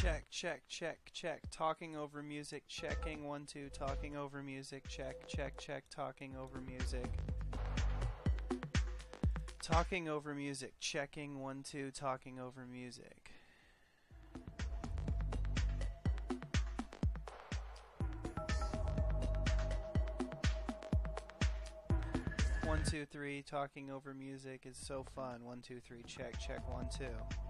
Check, check, check, check. Talking over music. Checking 1 2. Talking over music. Check, check, check. Talking over music. Talking over music. Checking 1 2. Talking over music. 1 2 3. Talking over music is so fun. 1 2 3. Check, check 1 2.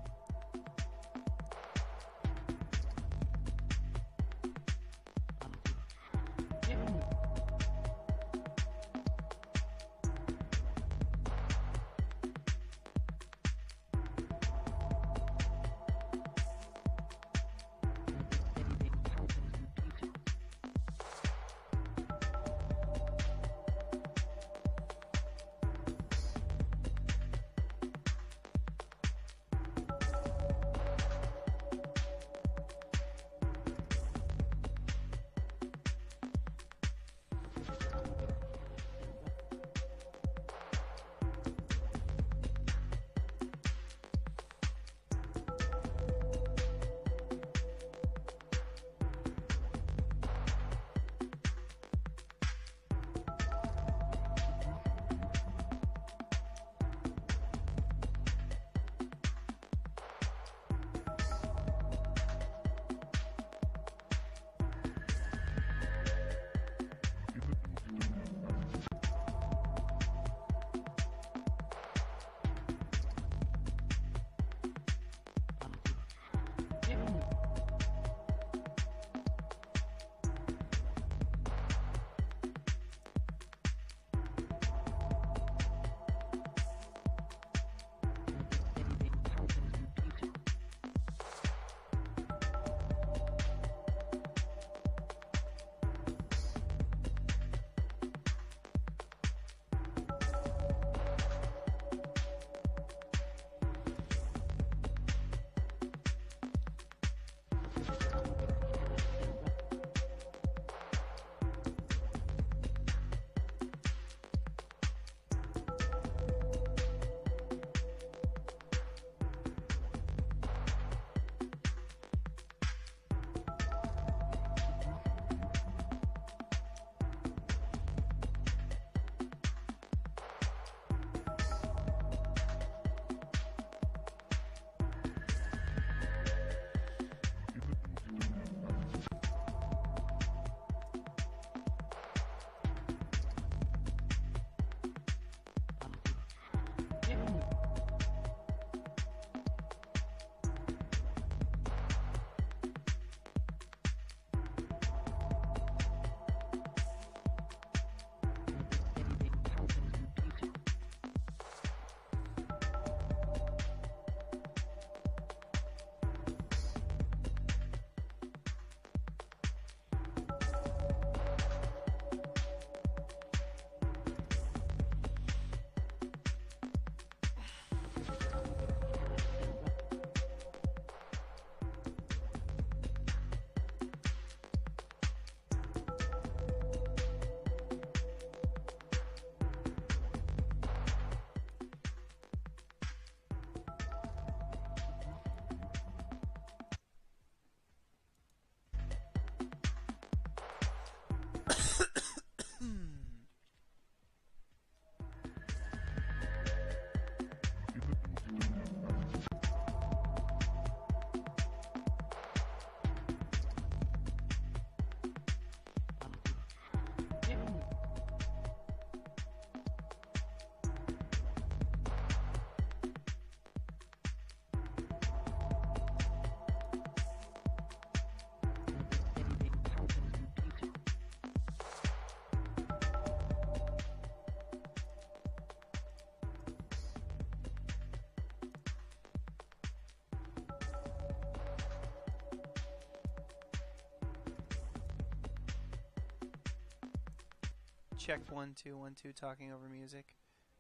Check 1 2 1 2. Talking over music.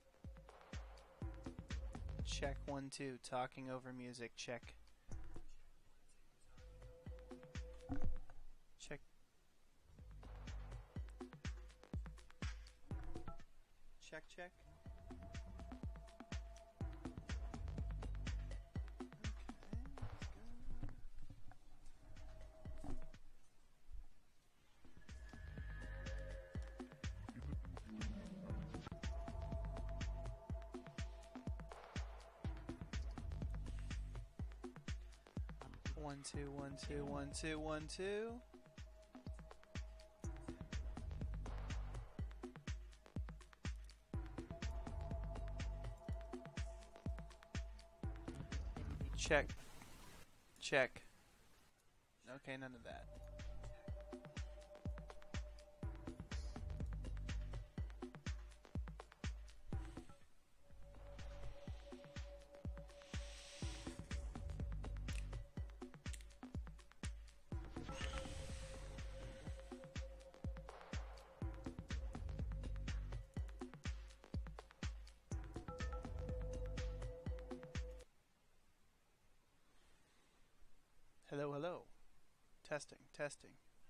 Check 1 2. Talking over music. Check. Check. Check, check. Okay, let's go. 1 2 1 2 1 2 1 2. Check. Check. Okay, none of that. Hello, hello. Testing, testing.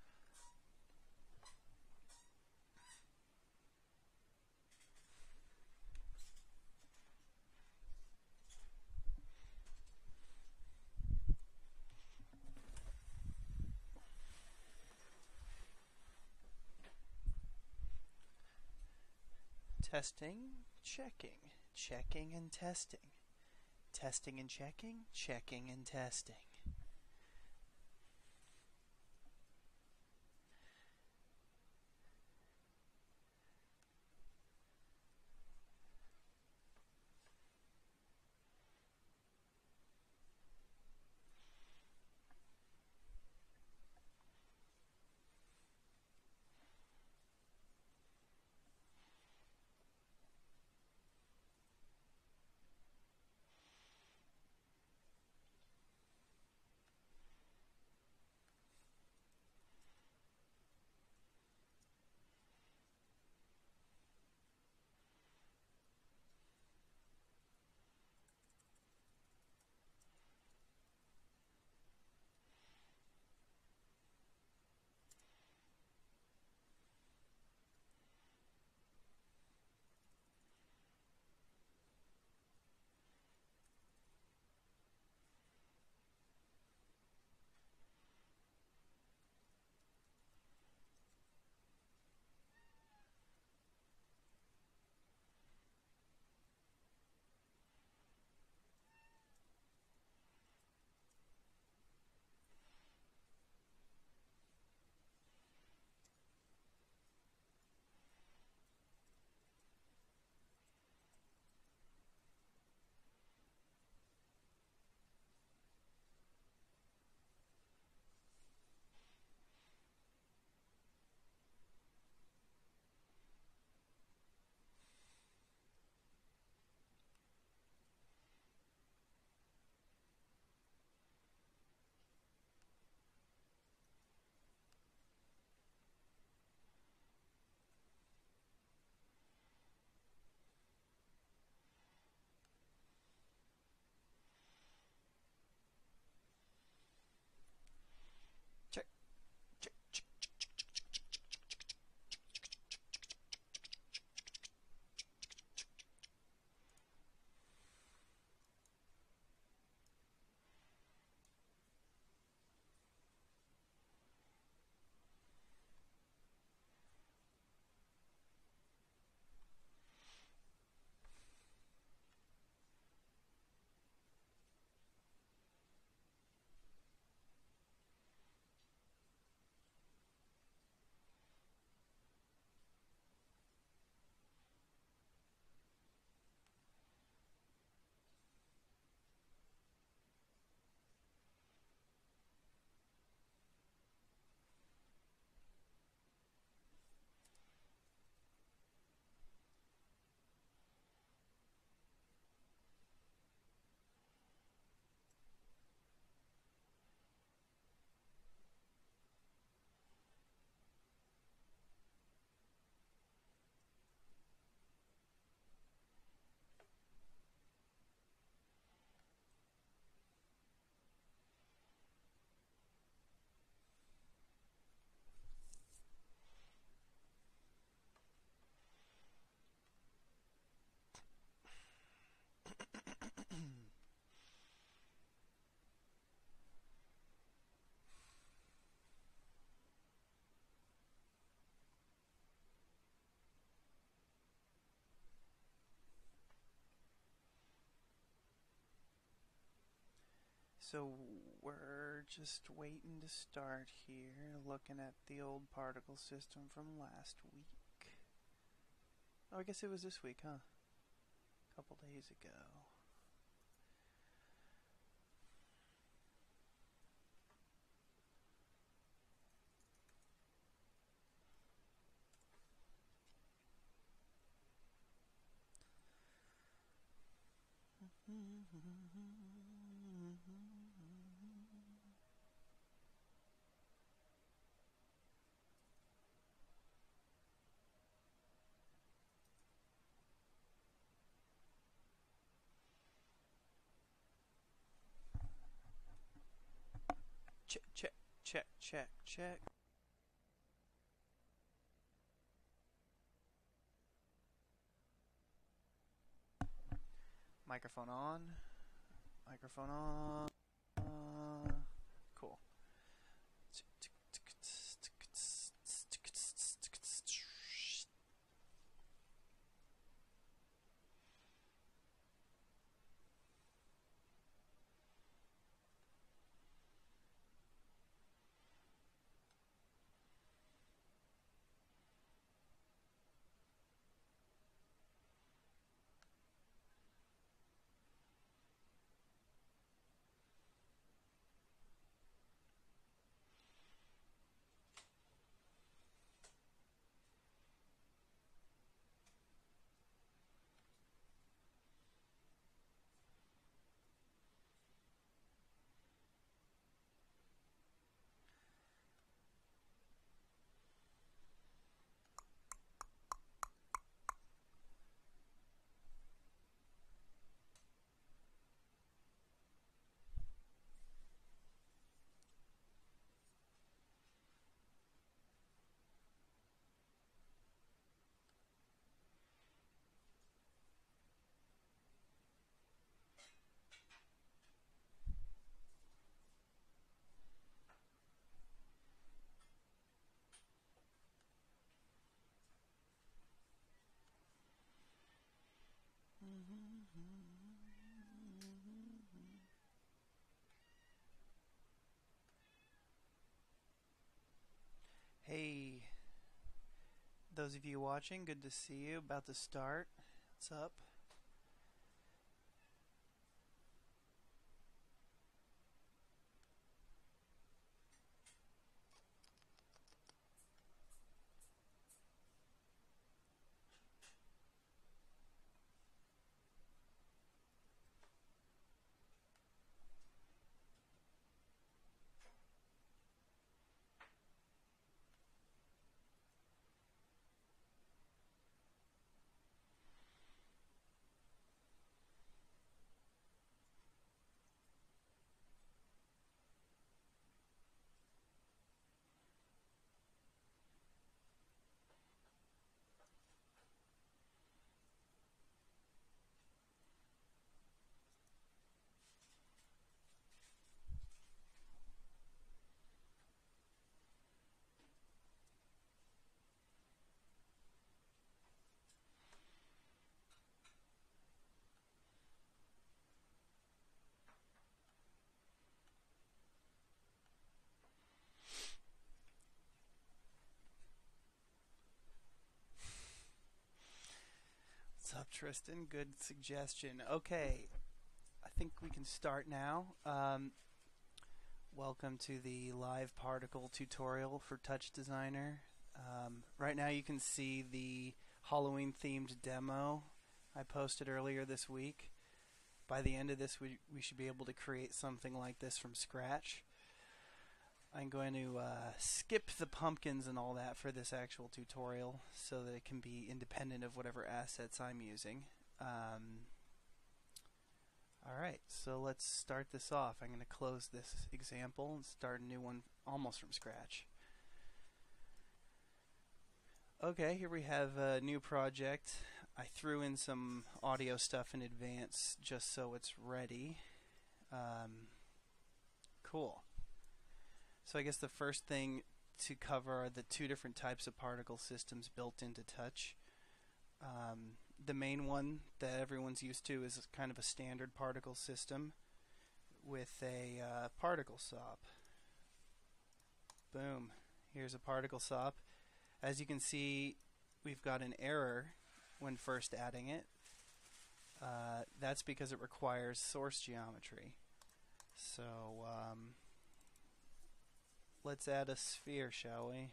Testing, checking, checking and testing. Testing and checking, checking and testing. So we're just waiting to start here, looking at the old particle system from last week. Oh, I guess it was this week, huh? A couple days ago. Check, check, check, check, check. Microphone on. Microphone on. Cool. Hey, those of you watching, good to see you. About to start. What's up? What's up, Tristan? Good suggestion. Okay, I think we can start now. Welcome to the live particle tutorial for TouchDesigner. Right now you can see the Halloween themed demo I posted earlier this week. By the end of this we should be able to create something like this from scratch. I'm going to skip the pumpkins and all that for this actual tutorial so that it can be independent of whatever assets I'm using. Alright, so let's start this off. I'm going to close this example and start a new one almost from scratch. Okay, here we have a new project. I threw in some audio stuff in advance just so it's ready. Cool. So I guess the first thing to cover are the two different types of particle systems built into Touch. The main one that everyone's used to is kind of a standard particle system with a particle sop. Boom. Here's a particle sop. As you can see, we've got an error when first adding it. That's because it requires source geometry. So let's add a sphere, shall we?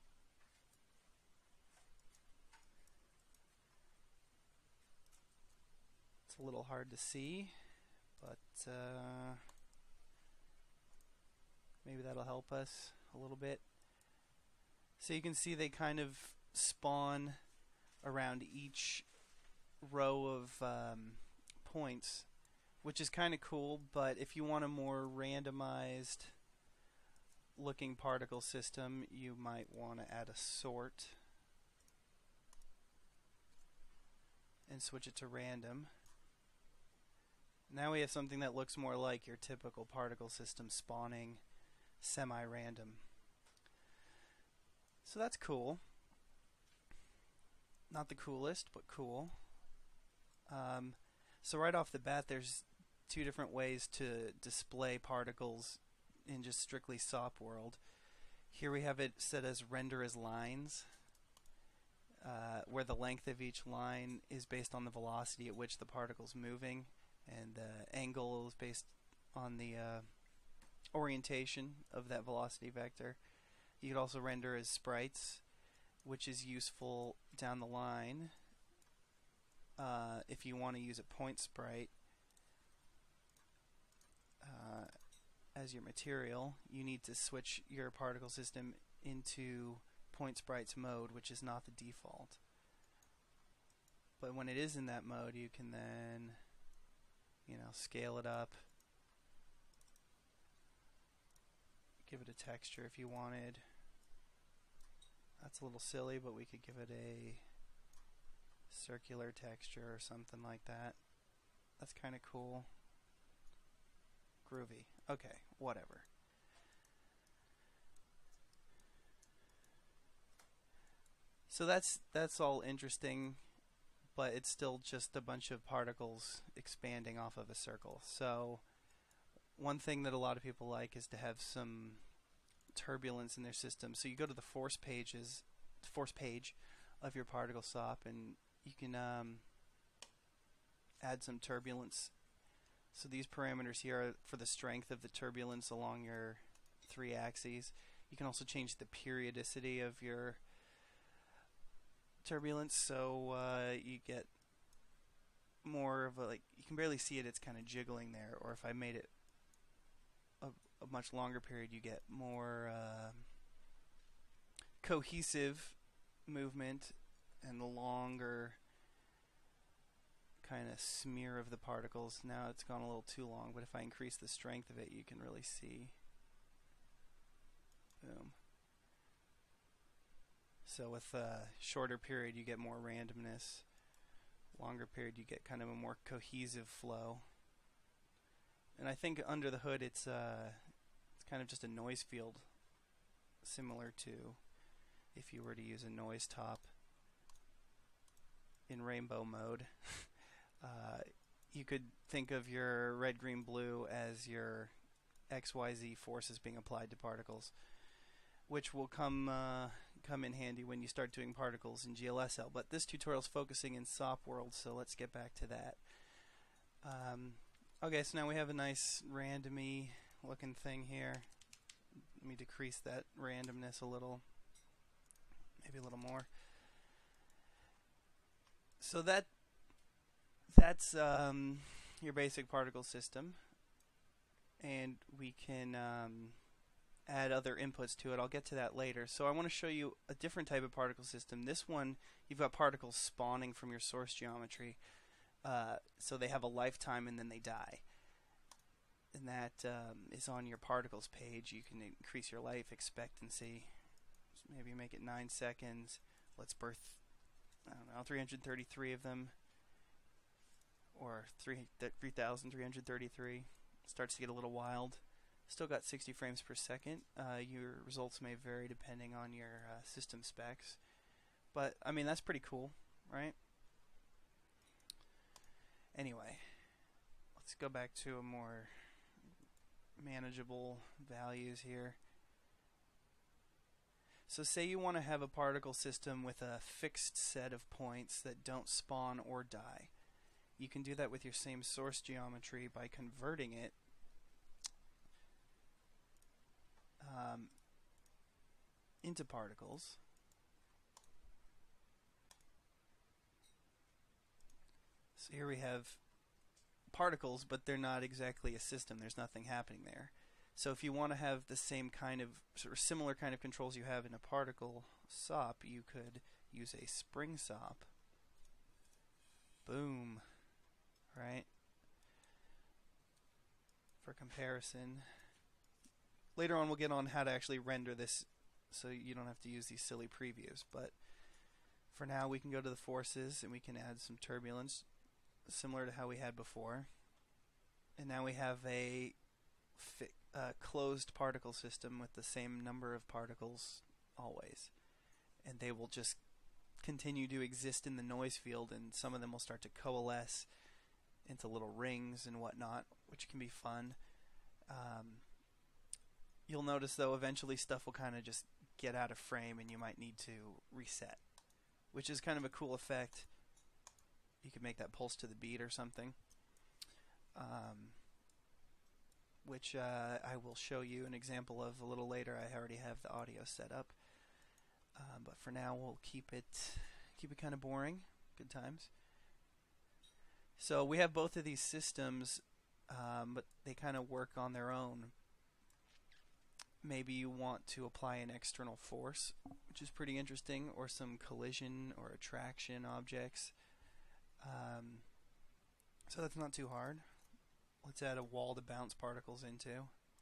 It's a little hard to see, but maybe that'll help us a little bit. So you can see they kind of spawn around each row of points, which is kind of cool, but if you want a more randomized looking particle system, you might want to add a sort and switch it to random. Now we have something that looks more like your typical particle system spawning semi-random. So that's cool. Not the coolest, but cool. So right off the bat, there's two different ways to display particles in just strictly SOP world. Here we have it set as render as lines, where the length of each line is based on the velocity at which the particle's moving, and the angle is based on the orientation of that velocity vector. You could also render as sprites, which is useful down the line if you want to use a point sprite as your material. You need to switch your particle system into point sprites mode, which is not the default. But when it is in that mode, you can then, scale it up, give it a texture if you wanted. That's a little silly, but we could give it a circular texture or something like that. That's kind of cool. Groovy. Okay, whatever. So that's all interesting, but it's still just a bunch of particles expanding off of a circle. So one thing that a lot of people like is to have some turbulence in their system. So you go to the force page of your particle SOP, and you can add some turbulence. So these parameters here are for the strength of the turbulence along your three axes. You can also change the periodicity of your turbulence, so you get more of a, you can barely see it, it's kind of jiggling there. Or if I made it a much longer period, you get more cohesive movement and the longer kind of smear of the particles. Now it's gone a little too long, but if I increase the strength of it, you can really see. Boom. So with a shorter period, you get more randomness. Longer period, you get kind of a more cohesive flow. And I think under the hood, it's kind of just a noise field, similar to if you were to use a noise top in rainbow mode. You could think of your red, green, blue as your XYZ forces being applied to particles, which will come in handy when you start doing particles in GLSL. But this tutorial is focusing in SOP world, so let's get back to that. Okay, so now we have a nice randomy looking thing here. Let me decrease that randomness a little, maybe a little more. So that's your basic particle system, and we can add other inputs to it. I'll get to that later. So I want to show you a different type of particle system. This one, you've got particles spawning from your source geometry. So they have a lifetime and then they die. And that is on your particles page. You can increase your life expectancy. Maybe make it 9 seconds. Let's birth, I don't know, 333 of them. Or 3,333. Starts to get a little wild. Still got 60 frames per second. Your results may vary depending on your system specs. But, I mean, that's pretty cool, right? Anyway, let's go back to a more manageable values here. So say you want to have a particle system with a fixed set of points that don't spawn or die. You can do that with your same source geometry by converting it into particles. So here we have particles, but they're not exactly a system. There's nothing happening there. So if you want to have the same kind of, sort of similar kind of controls you have in a particle SOP, you could use a spring SOP. Boom. Right? For comparison. Later on we'll get on how to actually render this so you don't have to use these silly previews. But for now we can go to the forces and we can add some turbulence similar to how we had before. And now we have a closed particle system with the same number of particles always. And they will just continue to exist in the noise field, and some of them will start to coalesce into little rings and whatnot, which can be fun. You'll notice though eventually stuff will kind of just get out of frame and you might need to reset, which is kind of a cool effect. You could make that pulse to the beat or something, which I will show you an example of a little later. I already have the audio set up, but for now we'll keep it kind of boring. Good times. So we have both of these systems, but they kind of work on their own. Maybe you want to apply an external force, which is pretty interesting, or some collision or attraction objects. So that's not too hard. Let's add a wall to bounce particles into.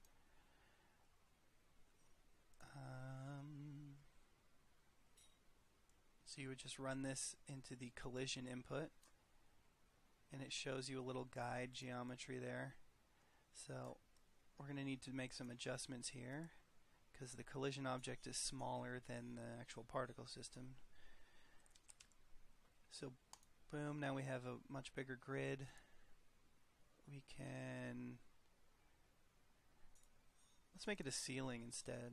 So you would just run this into the collision input, and it shows you a little guide geometry there. So we're going to need to make some adjustments here because the collision object is smaller than the actual particle system. So boom, now we have a much bigger grid. We can, let's make it a ceiling instead.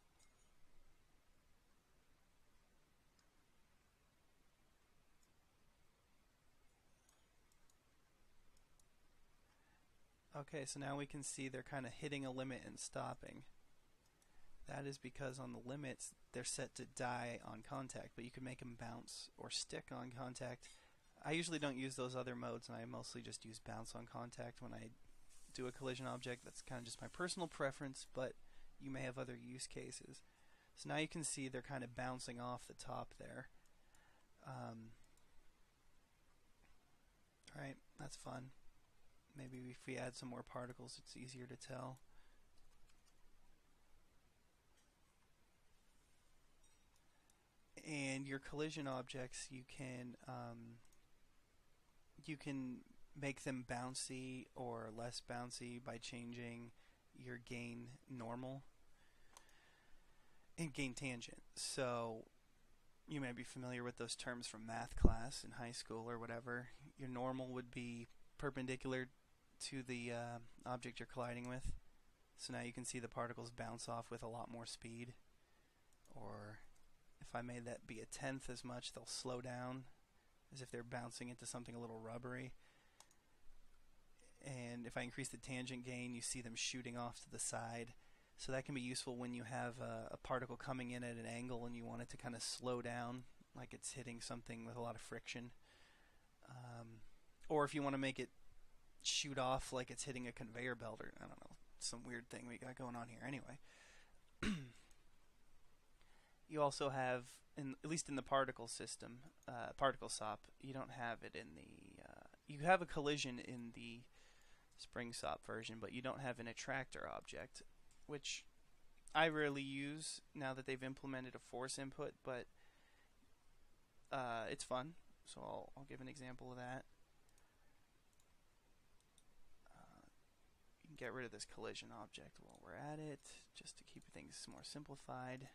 Okay, so now we can see they're kind of hitting a limit and stopping. That is because on the limits they're set to die on contact, but you can make them bounce or stick on contact. I usually don't use those other modes, and I mostly just use bounce on contact when I do a collision object. That's kind of just my personal preference, but you may have other use cases. So now you can see they're kind of bouncing off the top there. Alright, that's fun. Maybe if we add some more particles, it's easier to tell. And your collision objects, you can make them bouncy or less bouncy by changing your gain normal and gain tangent. So you may be familiar with those terms from math class in high school or whatever. Your normal would be perpendicular to the object you're colliding with. So now you can see the particles bounce off with a lot more speed. Or if I made that be a tenth as much, they'll slow down as if they're bouncing into something a little rubbery. And if I increase the tangent gain, you see them shooting off to the side. So that can be useful when you have a particle coming in at an angle and you want it to kind of slow down, like it's hitting something with a lot of friction. Or if you want to make it shoot off like it's hitting a conveyor belt, or I don't know, some weird thing we got going on here. Anyway, you also have, at least in the particle system, particle SOP, you don't have it in the, you have a collision in the spring SOP version, but you don't have an attractor object, which I rarely use now that they've implemented a force input, but it's fun, so I'll give an example of that. You can get rid of this collision object while we're at it, just to keep things more simplified.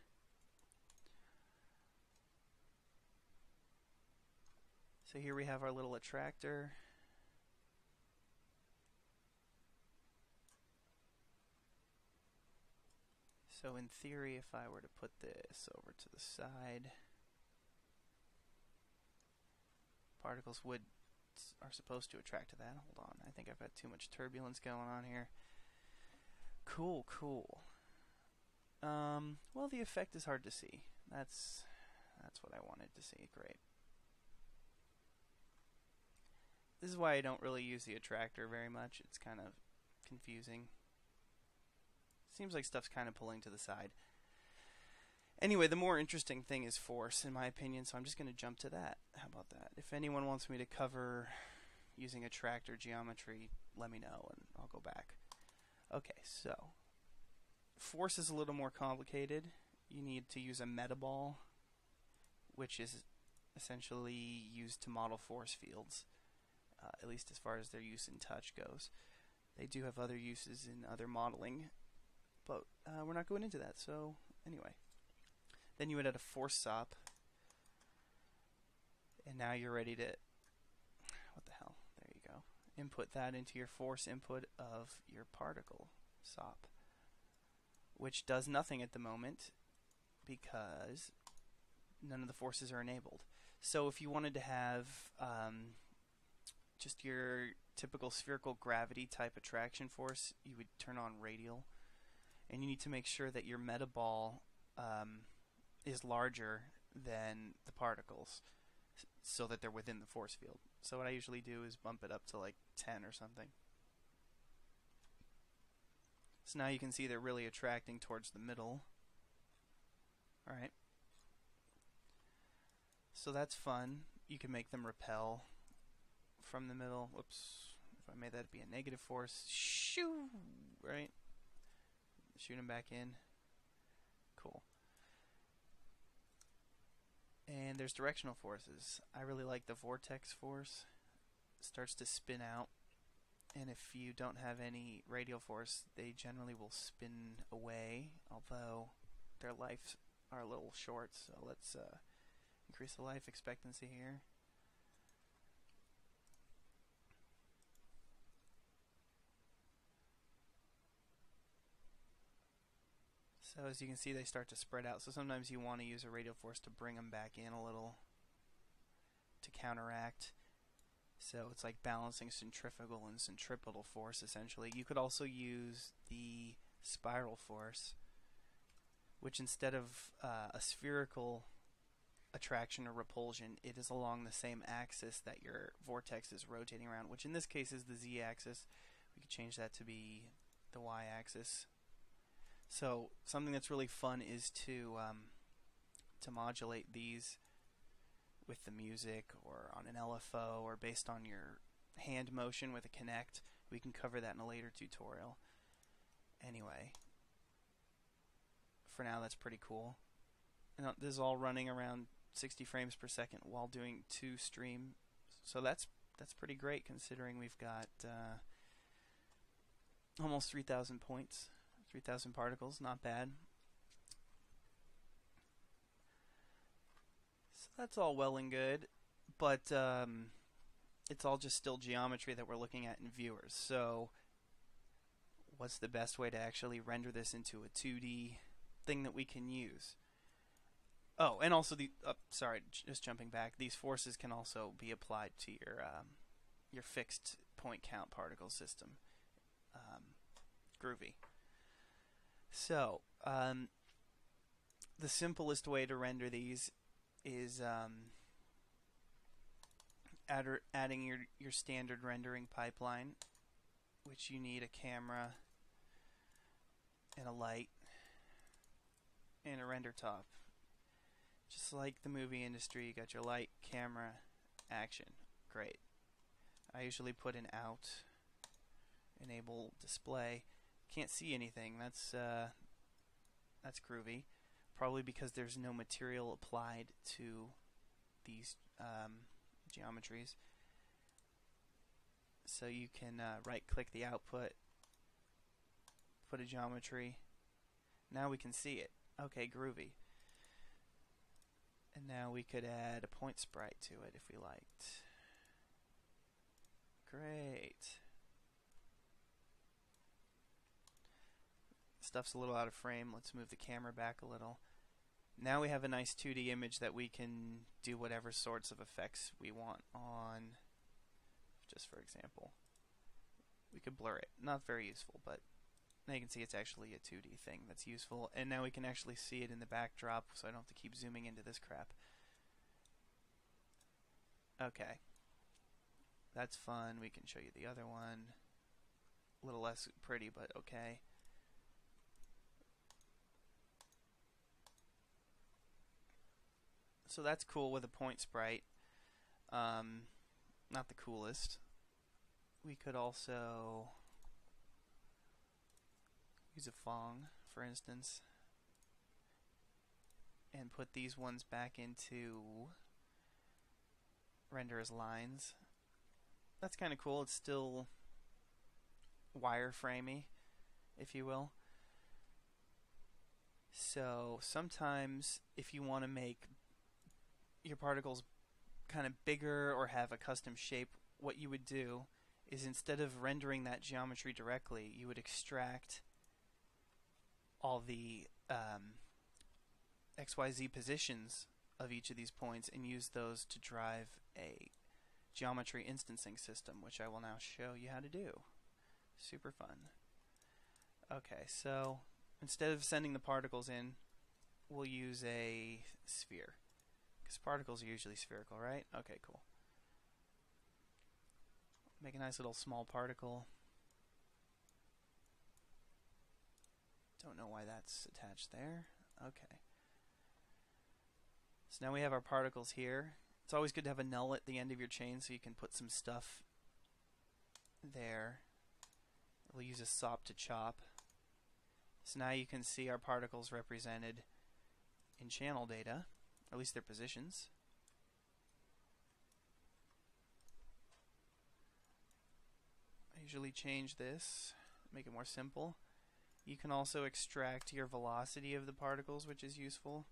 So here we have our little attractor. So in theory, if I were to put this over to the side, particles are supposed to attract to that. Hold on, I think I've got too much turbulence going on here. Cool, cool. Well, the effect is hard to see. That's what I wanted to see. Great. This is why I don't really use the attractor very much. It's kind of confusing. Seems like stuff's kind of pulling to the side. Anyway, the more interesting thing is force, in my opinion, so I'm just going to jump to that. How about that? If anyone wants me to cover using attractor geometry, let me know and I'll go back. Okay, so force is a little more complicated. You need to use a metaball, which is essentially used to model force fields, at least as far as their use in touch goes. They do have other uses in other modeling, but we're not going into that. So anyway, then you would add a force sop, and now you're ready to, what the hell, there you go, input that into your force input of your particle sop, which does nothing at the moment because none of the forces are enabled. So if you wanted to have just your typical spherical gravity type attraction force, you would turn on radial, and you need to make sure that your metaball is larger than the particles so that they're within the force field. So what I usually do is bump it up to like 10 or something. So now you can see they're really attracting towards the middle. Alright. So that's fun. You can make them repel from the middle. Whoops. If I made that be a negative force. Shoo! Right? Shoot them back in. Cool. And there's directional forces. I really like the vortex force. It starts to spin out. And if you don't have any radial force, they generally will spin away, although their lives are a little short, so let's increase the life expectancy here. So as you can see, they start to spread out. So sometimes you want to use a radial force to bring them back in a little to counteract. So it's like balancing centrifugal and centripetal force, essentially. You could also use the spiral force, which instead of a spherical attraction or repulsion, it is along the same axis that your vortex is rotating around, which in this case is the z-axis. We could change that to be the y-axis. So something that's really fun is to modulate these with the music or on an LFO or based on your hand motion with a Kinect. We can cover that in a later tutorial. Anyway, for now that's pretty cool. And this is all running around 60 frames per second while doing 2 streams. So that's pretty great considering we've got almost 3,000 points, 3,000 particles, not bad. So that's all well and good, but it's all just still geometry that we're looking at in viewers. So what's the best way to actually render this into a 2D thing that we can use? Oh, and also sorry, just jumping back, these forces can also be applied to your fixed point count particle system. Groovy. So the simplest way to render these is adding your standard rendering pipeline, which you need a camera and a light and a render top. Just like the movie industry, you got your light, camera, action. Great. I usually put an out, enable display. Can't see anything. That's groovy. Probably because there's no material applied to these geometries. So you can right-click the output, put a geometry. Now we can see it. Okay, groovy. And now we could add a point sprite to it if we liked. Great. stuff's a little out of frame. Let's move the camera back a little. Now we have a nice 2D image that we can do whatever sorts of effects we want on. Just for example, we could blur it. Not very useful, but now you can see it's actually a 2D thing that's useful. And now we can actually see it in the backdrop, so I don't have to keep zooming into this crap. Okay. That's fun. We can show you the other one. A little less pretty, but okay. So that's cool with a point sprite. Not the coolest. We could also use a Fong, for instance, and put these ones back into render as lines. That's kind of cool. It's still wireframey, if you will. So sometimes if you want to make your particles kind of bigger or have a custom shape, what you would do is instead of rendering that geometry directly, you would extract all the XYZ positions of each of these points and use those to drive a geometry instancing system, which I will now show you how to do. Super fun. Okay, so instead of sending the particles in, we'll use a sphere. Because particles are usually spherical, right? Okay, cool. Make a nice little small particle. Don't know why that's attached there. Okay. So now we have our particles here. It's always good to have a null at the end of your chain so you can put some stuff there. We'll use a sop to chop. So now you can see our particles represented in channel data, or at least their positions. I usually change this, make it more simple. You can also extract your velocity of the particles, which is useful.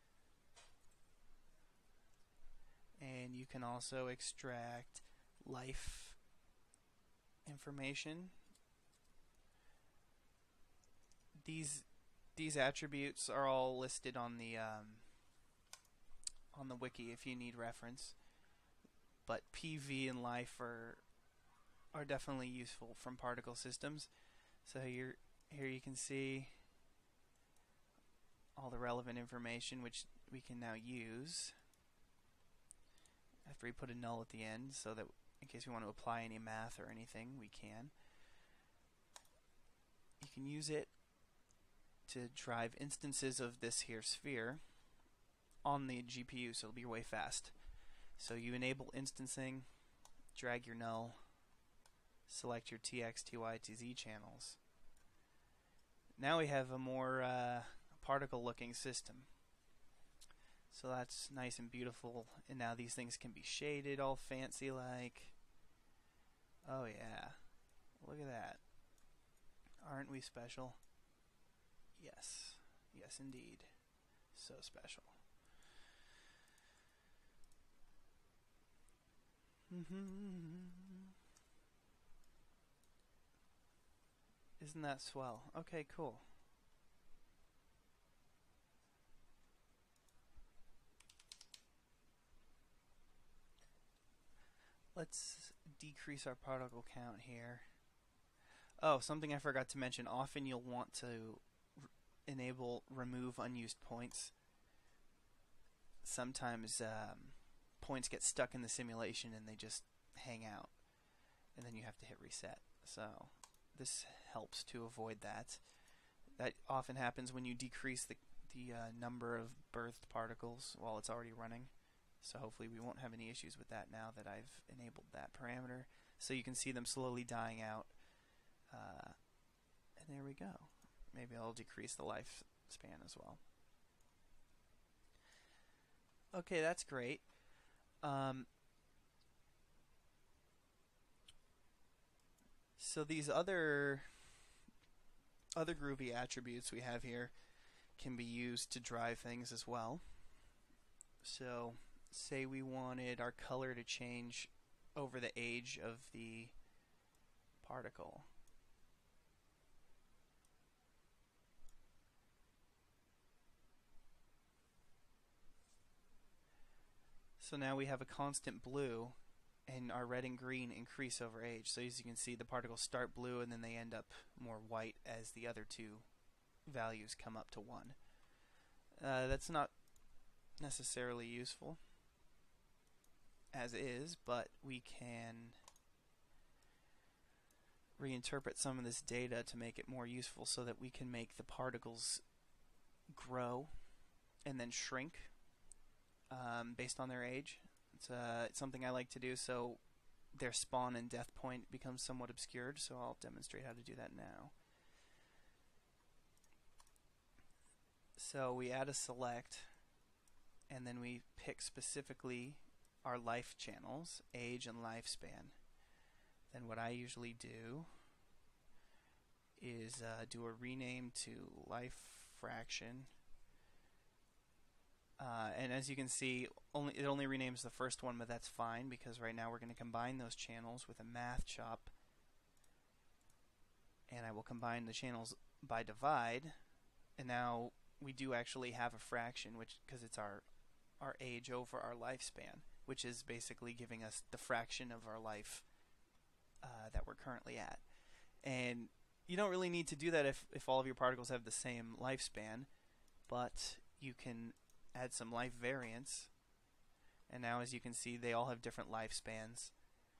And you can also extract life information. These attributes are all listed on the wiki if you need reference. But PV and life are definitely useful from particle systems. So here you can see all the relevant information which we can now use after we put a null at the end, so that in case we want to apply any math or anything, we can. You can use it to drive instances of this here sphere on the GPU, so it'll be way fast. So you enable instancing, drag your null, select your TX, TY, TZ channels. Now we have a more particle looking system. So that's nice and beautiful, and now these things can be shaded all fancy like. Oh yeah, look at that. Aren't we special? Yes, yes indeed. So special. Isn't that swell? Okay, cool. Let's decrease our particle count here. Oh, something I forgot to mention. Often you'll want to enable remove unused points. Sometimes points get stuck in the simulation and they just hang out, and then you have to hit reset. So this helps to avoid that. That often happens when you decrease the number of birthed particles while it's already running. So hopefully we won't have any issues with that now that I've enabled that parameter. So you can see them slowly dying out. And there we go. Maybe I'll decrease the lifespan as well. Okay, that's great. So these other groovy attributes we have here can be used to drive things as well. So say we wanted our color to change over the age of the particle. So now we have a constant blue, and our red and green increase over age. So as you can see, the particles start blue and then they end up more white as the other two values come up to 1. That's not necessarily useful as is, but we can reinterpret some of this data to make it more useful so that we can make the particles grow and then shrink based on their age. It's something I like to do so their spawn and death point becomes somewhat obscured, so I'll demonstrate how to do that now. So we add a select, and then we pick specifically our life channels, age and lifespan. Then what I usually do is do a rename to life fraction. And as you can see, it only renames the first one, but that's fine because right now we're going to combine those channels with a math chop. And I will combine the channels by divide. And now we do actually have a fraction, because it's our age over our lifespan, which is basically giving us the fraction of our life that we're currently at. And you don't really need to do that if all of your particles have the same lifespan, but you can add some life variance, and now as you can see they all have different lifespans.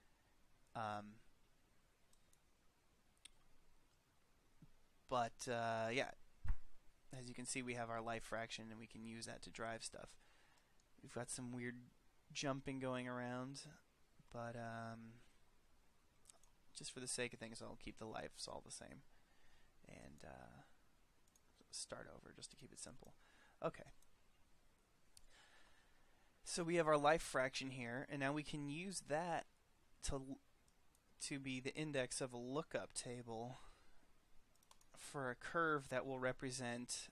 Yeah, as you can see we have our life fraction and we can use that to drive stuff. We've got some weird jumping going around, but just for the sake of things I'll keep the lives all the same and start over just to keep it simple. Okay. So we have our life fraction here, and now we can use that to be the index of a lookup table for a curve that will represent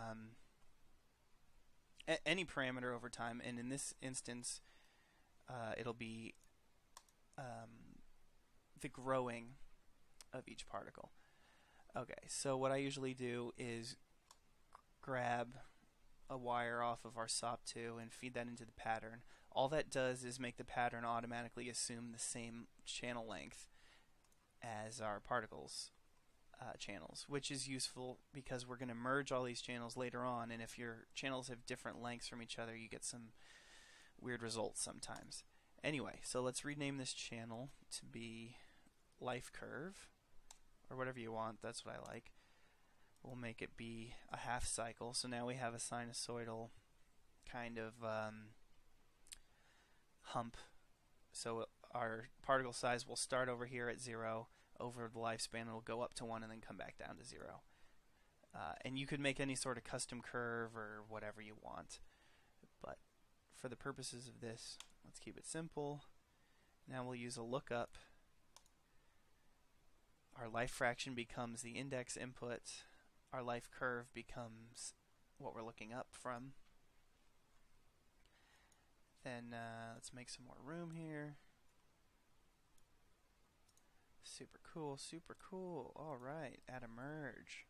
any parameter over time, and in this instance it'll be the growing of each particle. Okay, so what I usually do is grab a wire off of our SOP2 and feed that into the pattern. All that does is make the pattern automatically assume the same channel length as our particles channels, which is useful because we're going to merge all these channels later on, and if your channels have different lengths from each other you get some weird results sometimes. Anyway, so let's rename this channel to be life curve, or whatever you want, that's what I like. We'll make it be a half cycle, so now we have a sinusoidal kind of hump. So our particle size will start over here at 0, over the lifespan it'll go up to 1 and then come back down to 0. And you could make any sort of custom curve or whatever you want, but for the purposes of this, let's keep it simple. Now we'll use a lookup. Our life fraction becomes the index input. Our life curve becomes what we're looking up from. Then let's make some more room here. Super cool, super cool. Alright, add a merge.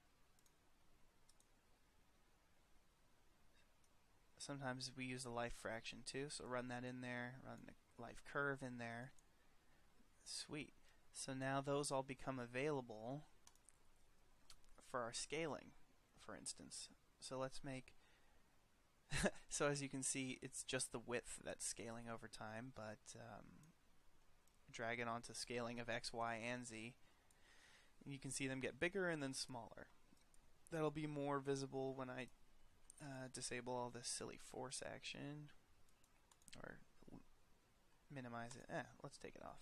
Sometimes we use the life fraction too, so run that in there, run the life curve in there. Sweet. So now those all become available for our scaling, for instance. So let's make so as you can see it's just the width that's scaling over time, but drag it onto scaling of X, Y, and Z, and you can see them get bigger and then smaller. That'll be more visible when I disable all this silly force action, or minimize it. Let's take it off.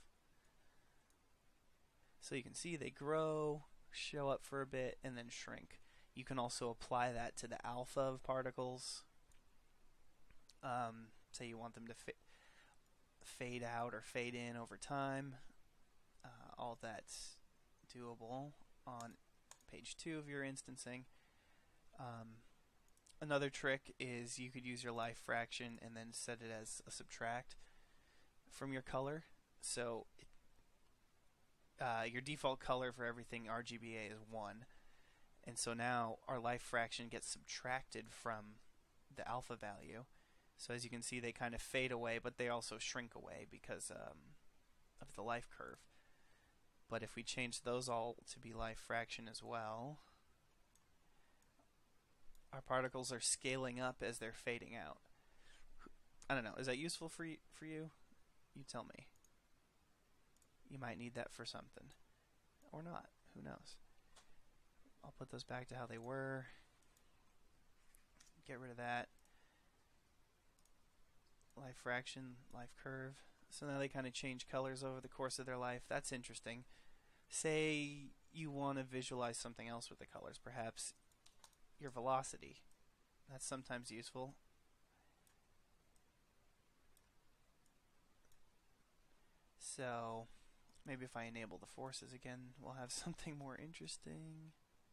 So you can see they grow, show up for a bit, and then shrink. You can also apply that to the alpha of particles. Say you want them to fade out or fade in over time. All that's doable on page 2 of your instancing. Another trick is you could use your life fraction and then set it as a subtract from your color. So your default color for everything RGBA is 1, and so now our life fraction gets subtracted from the alpha value, So as you can see, they kind of fade away, but they also shrink away because of the life curve. But if we change those all to be life fraction as well, our particles are scaling up as they're fading out. I don't know. Is that useful for you? You tell me. You might need that for something. Or not. Who knows? I'll put those back to how they were. Get rid of that. Life fraction, life curve. So now they kind of change colors over the course of their life. That's interesting. Say you want to visualize something else with the colors. Perhaps your velocity. That's sometimes useful. So maybe if I enable the forces again, we'll have something more interesting.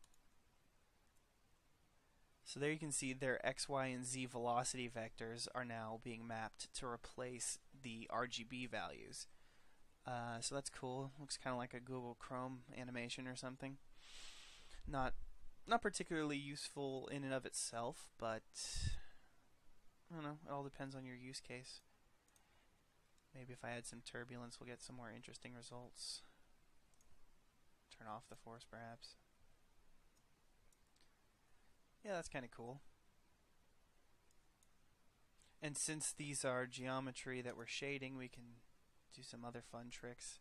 So there you can see their x, y, and z velocity vectors are now being mapped to replace the RGB values. So that's cool. Looks kind of like a Google Chrome animation or something. Not particularly useful in and of itself, but I don't know. It all depends on your use case. Maybe if I add some turbulence, we'll get some more interesting results. Turn off the force, perhaps. Yeah, that's kind of cool. And since these are geometry that we're shading, we can do some other fun tricks.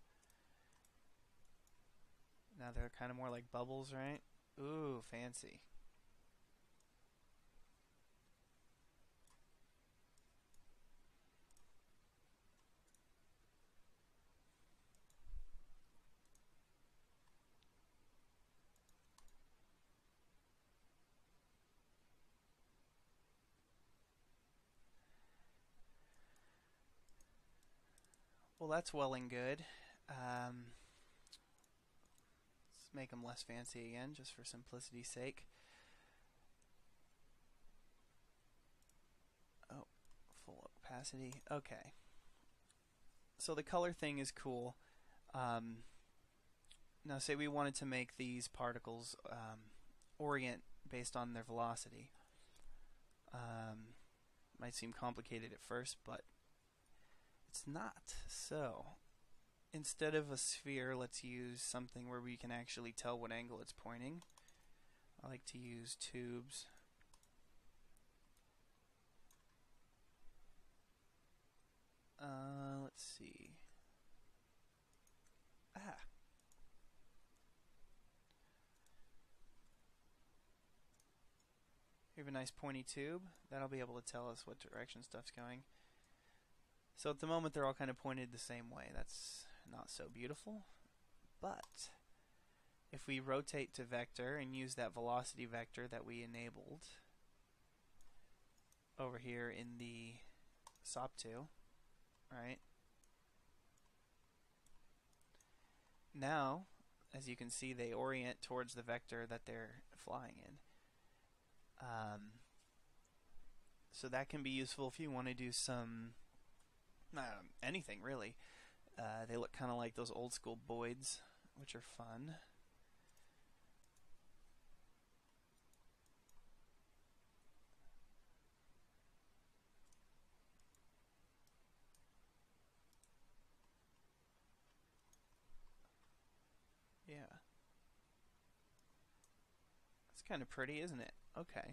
Now they're kind of more like bubbles, right? Ooh, fancy. Well, that's well and good. Let's make them less fancy again, just for simplicity's sake. Oh, full opacity. Okay. So the color thing is cool. Now say we wanted to make these particles orient based on their velocity. Might seem complicated at first, but it's not. So instead of a sphere, let's use something where we can actually tell what angle it's pointing. I like to use tubes. Let's see. We have a nice pointy tube. That'll be able to tell us what direction stuff's going. So at the moment they're all kind of pointed the same way. That's not so beautiful. But if we rotate to vector and use that velocity vector that we enabled over here in the SOP2, right? Now, as you can see, they orient towards the vector that they're flying in. So that can be useful if you want to do some anything really. They look kind of like those old school Boyds, which are fun. Yeah. It's kind of pretty, isn't it? Okay.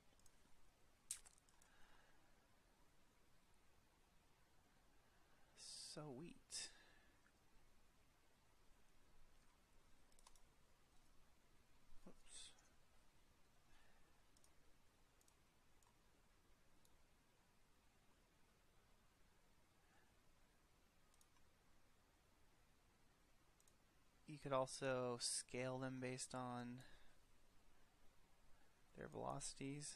Sweet. Oops. You could also scale them based on their velocities.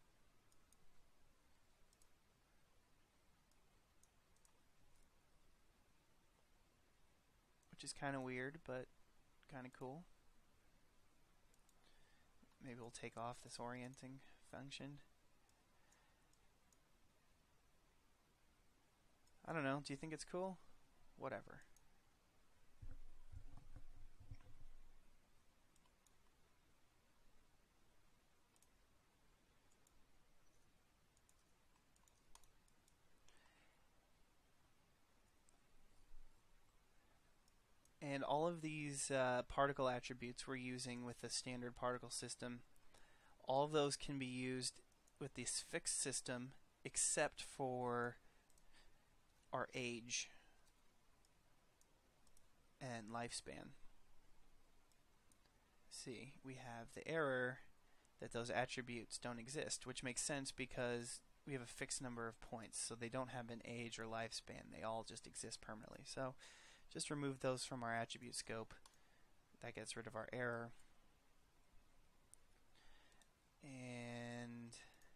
Which is kind of weird, but kind of cool. Maybe we'll take off this orienting function. I don't know. Do you think it's cool? Whatever. And all of these particle attributes we're using with the standard particle system, all of those can be used with this fixed system except for our age and lifespan. See, we have the error that those attributes don't exist, which makes sense because we have a fixed number of points, so they don't have an age or lifespan. They all just exist permanently. So just remove those from our attribute scope. That gets rid of our error. And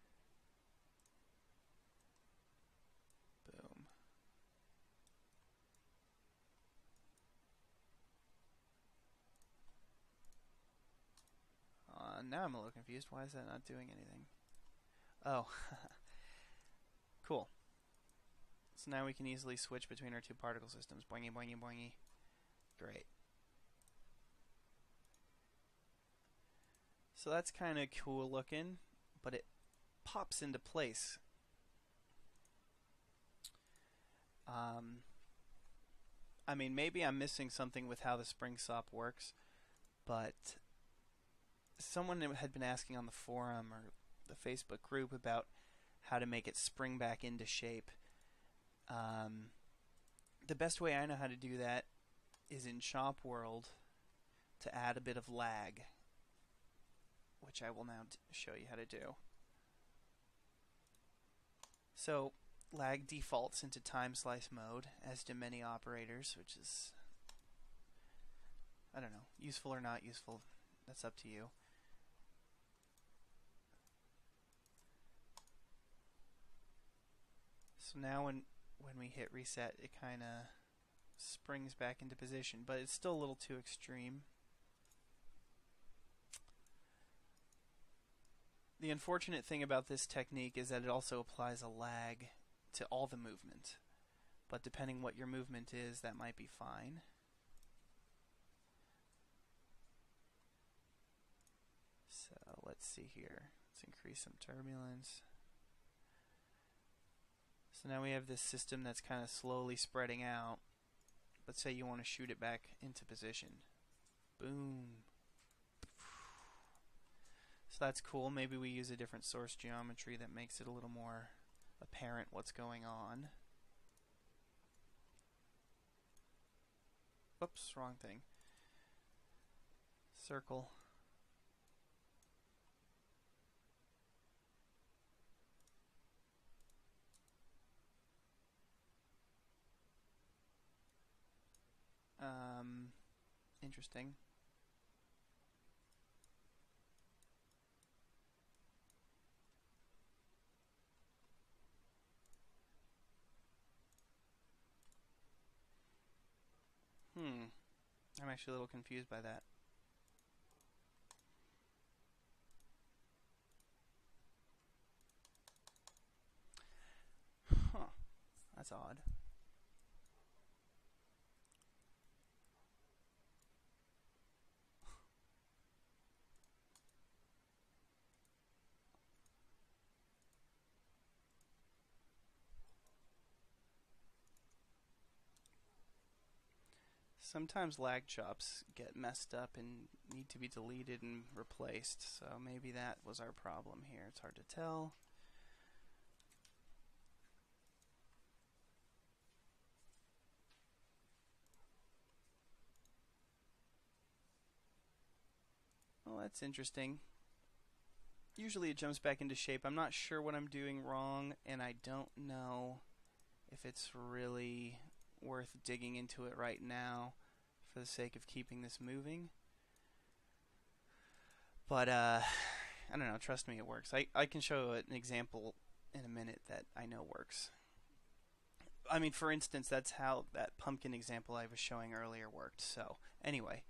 boom. Now I'm a little confused. Why is that not doing anything? Oh, cool. So now we can easily switch between our two particle systems. Boingy, boingy, boingy. Great. So that's kind of cool looking, but it pops into place. I mean, maybe I'm missing something with how the spring sop works, but someone had been asking on the forum or the Facebook group about how to make it spring back into shape. The best way I know how to do that is in Shop World to add a bit of lag, which I will now show you how to do. So lag defaults into time slice mode, as do many operators, which is, I don't know, useful or not useful, that's up to you. So now when we hit reset, it kind of springs back into position, but it's still a little too extreme. The unfortunate thing about this technique is that it also applies a lag to all the movement, but depending what your movement is, that might be fine. So let's see here. Let's increase some turbulence. So now we have this system that's kind of slowly spreading out. Let's say you want to shoot it back into position. Boom. So that's cool. Maybe we use a different source geometry that makes it a little more apparent what's going on. Oops, wrong thing. Circle. Interesting. I'm actually a little confused by that. Huh. That's odd. Sometimes lag chops get messed up and need to be deleted and replaced, so maybe that was our problem here. It's hard to tell. Well, that's interesting. Usually it jumps back into shape. I'm not sure what I'm doing wrong, and I don't know if it's really worth digging into it right now for the sake of keeping this moving. But I don't know, trust me, it works. I can show an example in a minute that I know works. I mean, for instance, that's how that pumpkin example I was showing earlier worked. So anyway,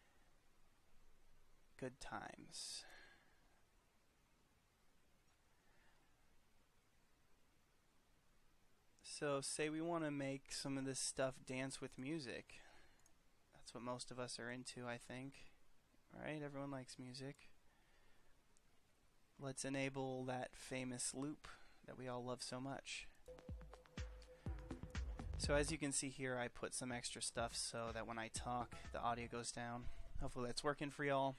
good times. So say we want to make some of this stuff dance with music. That's what most of us are into, I think. Right? Everyone likes music. Let's enable that famous loop that we all love so much. So as you can see here, I put some extra stuff so that when I talk, the audio goes down. Hopefully that's working for y'all.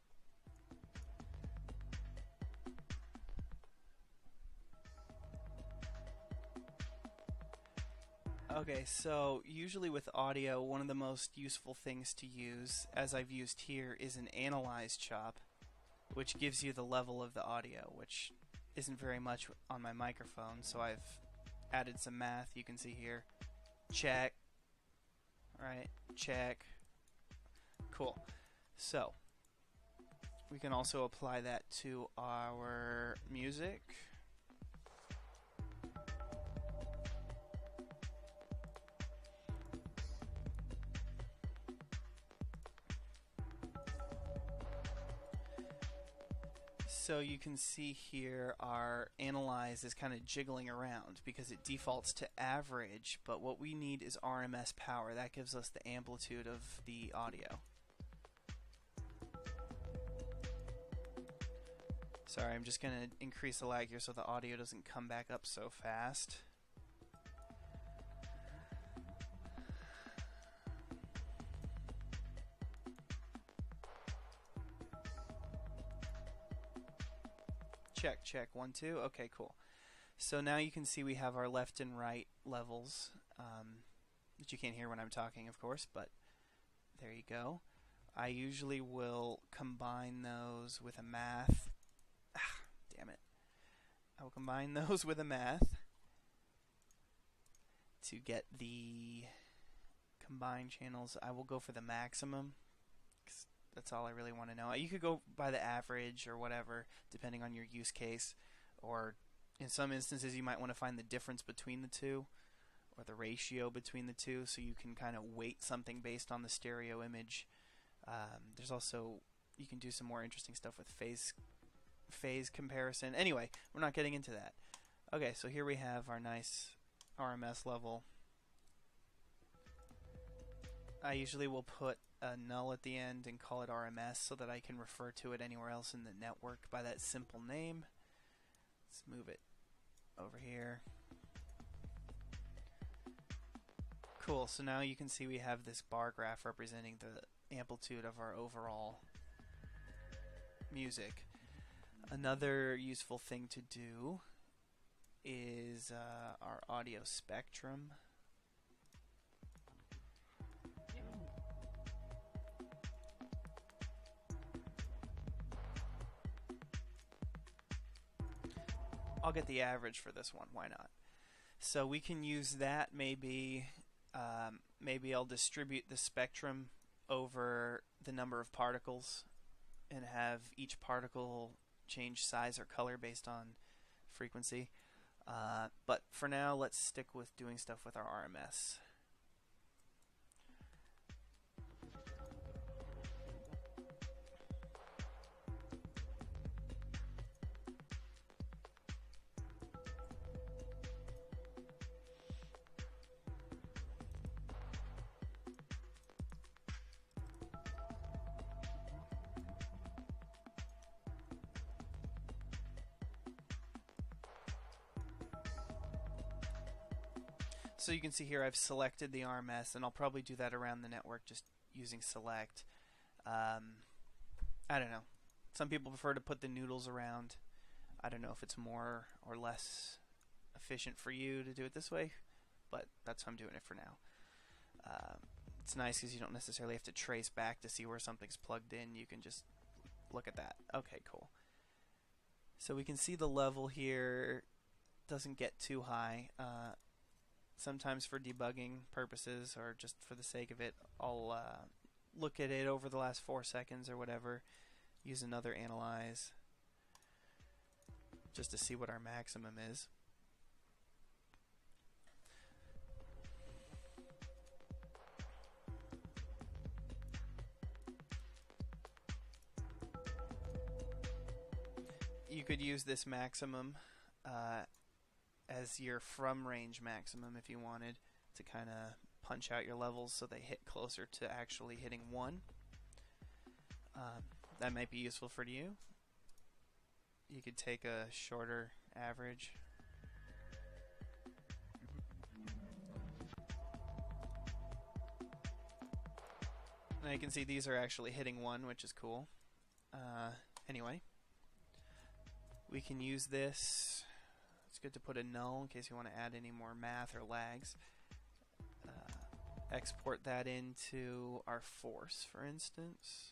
Okay, so usually with audio, one of the most useful things to use, as I've used here, is an analyze chop, which gives you the level of the audio, which isn't very much on my microphone, so I've added some math. You can see here. Check. Alright, check. Cool. So, we can also apply that to our music. So you can see here our analyze is kind of jiggling around because it defaults to average, but what we need is RMS power. That gives us the amplitude of the audio. Sorry, I'm just going to increase the lag here so the audio doesn't come back up so fast. Check, check, 1, 2. Okay, cool. So now you can see we have our left and right levels, that you can't hear when I'm talking, of course, but there you go. I usually will combine those with a math. Damn it. I will combine those with a math to get the combined channels. I will go for the maximum. That's all I really want to know. You could go by the average or whatever, depending on your use case. Or in some instances, you might want to find the difference between the two, or the ratio between the two, so you can kind of weight something based on the stereo image. There's also, you can do some more interesting stuff with phase comparison. Anyway, we're not getting into that. Okay, so here we have our nice RMS level. I usually will put a null at the end and call it RMS so that I can refer to it anywhere else in the network by that simple name. Let's move it over here. Cool, so now you can see we have this bar graph representing the amplitude of our overall music. Another useful thing to do is our audio spectrum. I'll get the average for this one, why not? So we can use that maybe I'll distribute the spectrum over the number of particles and have each particle change size or color based on frequency. But for now, let's stick with doing stuff with our RMS. So you can see here I've selected the RMS, and I'll probably do that around the network just using select. I don't know. Some people prefer to put the noodles around. I don't know if it's more or less efficient for you to do it this way, but that's how I'm doing it for now. It's nice because you don't necessarily have to trace back to see where something's plugged in. You can just look at that. Okay, cool. So we can see the level here doesn't get too high. Sometimes for debugging purposes or just for the sake of it, I'll look at it over the last 4 seconds or whatever, use another analyze just to see what our maximum is. You could use this maximum as your from range maximum if you wanted to kind of punch out your levels so they hit closer to actually hitting 1. That might be useful for you. You could take a shorter average. And you can see these are actually hitting 1, which is cool. Anyway, we can use this. It's good to put a null in case you want to add any more math or lags. Export that into our force, for instance.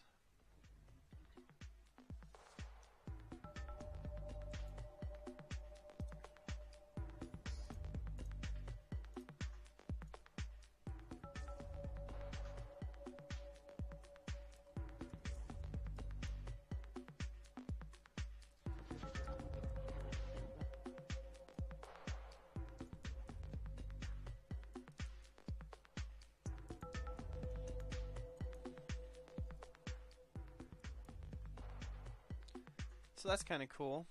So that's kind of cool.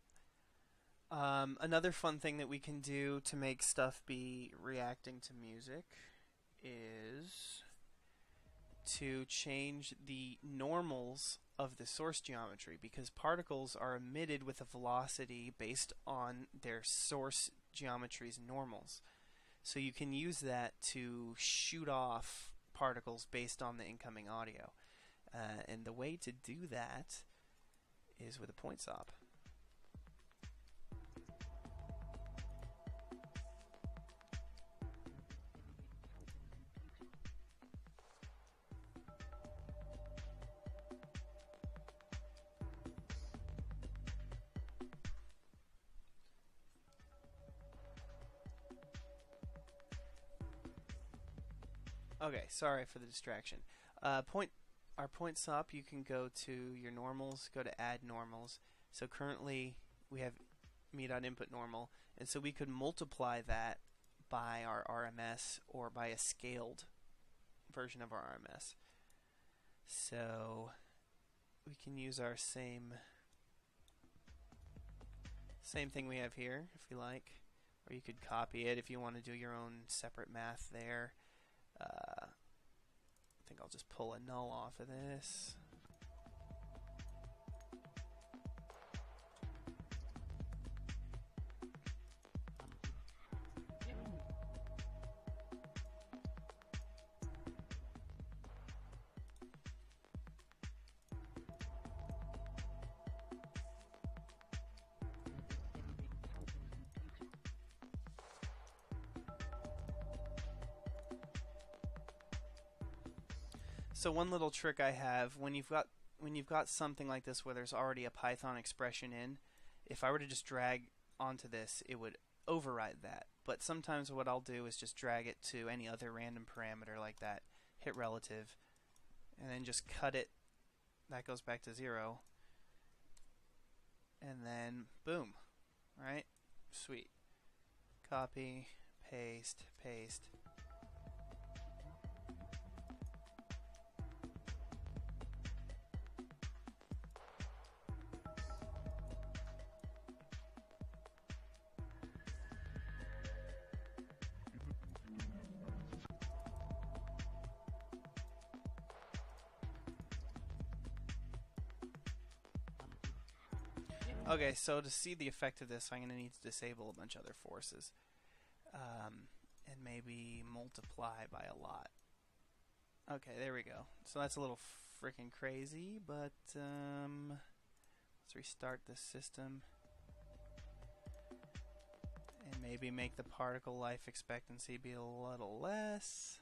Another fun thing that we can do to make stuff be reacting to music is to change the normals of the source geometry, because particles are emitted with a velocity based on their source geometry's normals. So you can use that to shoot off particles based on the incoming audio. And the way to do that is with a point stop. Okay, sorry for the distraction. Our point stop, you can go to your normals, go to add normals. So currently we have me.input normal, and so we could multiply that by our RMS or by a scaled version of our RMS. So we can use our same thing we have here if you like, or you could copy it if you want to do your own separate math there. I think I'll just pull a null off of this. So one little trick I have, when you've got something like this where there's already a Python expression in, if I were to just drag onto this, it would override that. But sometimes what I'll do is just drag it to any other random parameter like that, hit relative, and then just cut it. That goes back to 0. And then boom, right? Sweet. Copy, paste, paste. Okay, so to see the effect of this, I'm going to need to disable a bunch of other forces. And maybe multiply by a lot. Okay, there we go. So that's a little freaking crazy, but let's restart the system. And maybe make the particle life expectancy be a little less.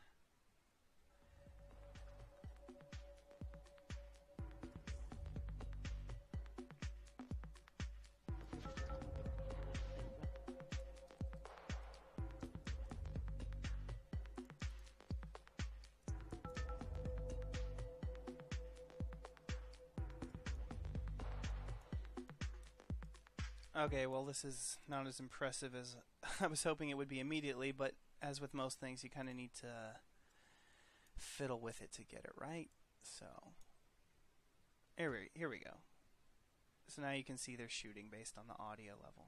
Okay, well this is not as impressive as I was hoping it would be immediately, but as with most things, you kind of need to fiddle with it to get it right. So here we go. So now you can see they're shooting based on the audio level.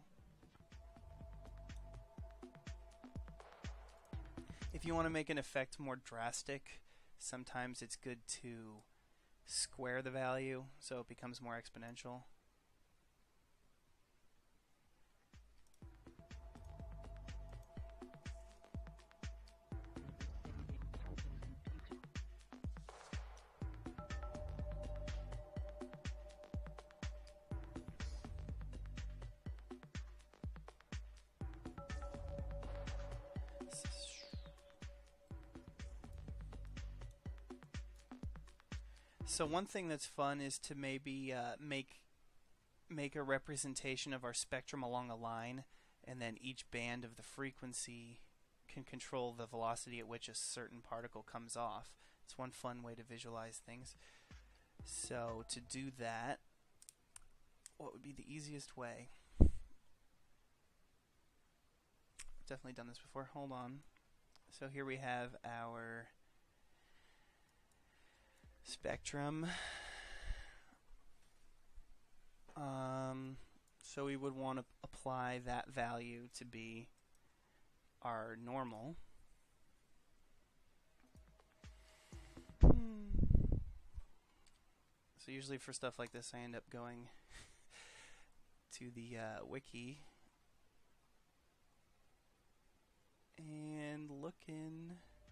If you want to make an effect more drastic, sometimes it's good to square the value so it becomes more exponential. So one thing that's fun is to maybe make a representation of our spectrum along a line, and then each band of the frequency can control the velocity at which a certain particle comes off. It's one fun way to visualize things. So to do that, what would be the easiest way? Definitely done this before. Hold on. So here we have our spectrum. So we would want to apply that value to be our normal. So usually for stuff like this I end up going to the wiki and looking.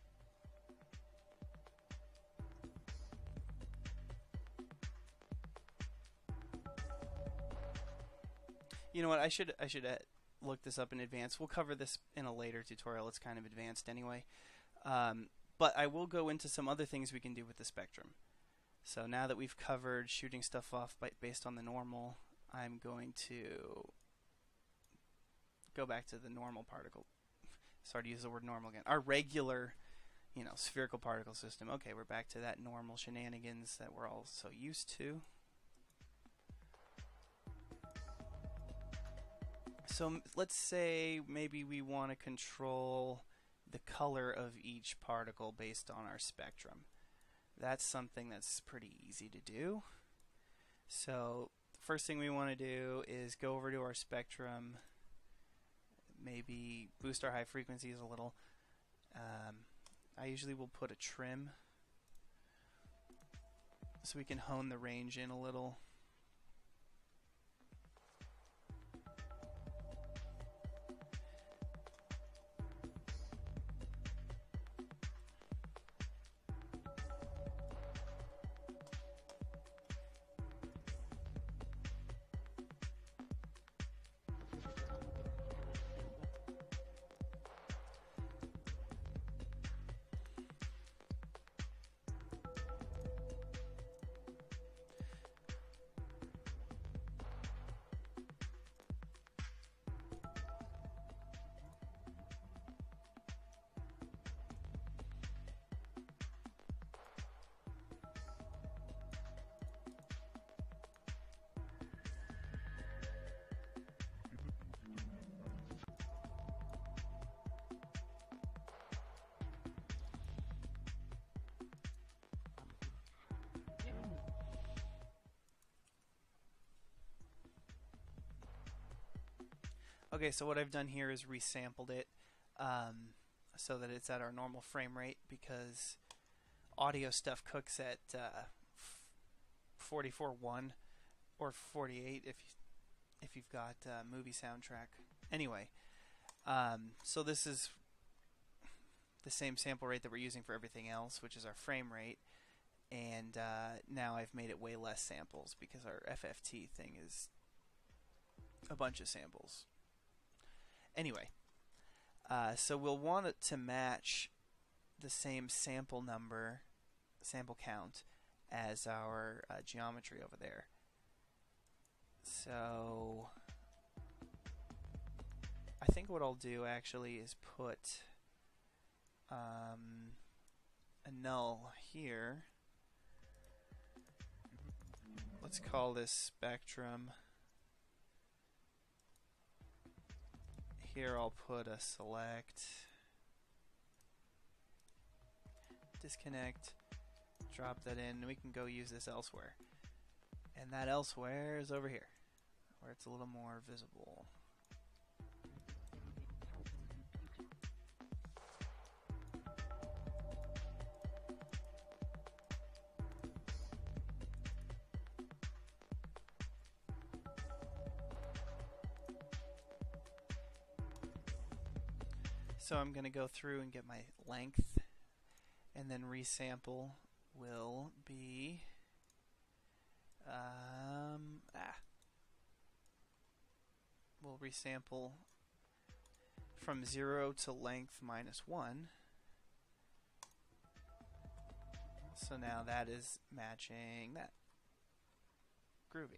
You know what, I should look this up in advance. We'll cover this in a later tutorial. It's kind of advanced anyway. But I will go into some other things we can do with the spectrum. So now that we've covered shooting stuff off based on the normal, I'm going to go back to the normal particle. Sorry to use the word normal again. Our regular, spherical particle system. Okay, we're back to that normal shenanigans that we're all so used to. So let's say maybe we want to control the color of each particle based on our spectrum. That's something that's pretty easy to do. So the first thing we want to do is go over to our spectrum, maybe boost our high frequencies a little. I usually will put a trim so we can hone the range in a little. Okay, so what I've done here is resampled it so that it's at our normal frame rate, because audio stuff cooks at 44.1 or 48 if you've got movie soundtrack. Anyway, so this is the same sample rate that we're using for everything else, which is our frame rate, and now I've made it way less samples because our FFT thing is a bunch of samples. Anyway, so we'll want it to match the same sample count as our geometry over there. So I think what I'll do actually is put a null here. Let's call this spectrum. Here I'll put a select, disconnect, drop that in, and we can go use this elsewhere. And that elsewhere is over here, where it's a little more visible. So I'm going to go through and get my length, and then resample will be we'll resample from 0 to length minus 1, So now that is matching that. Groovy.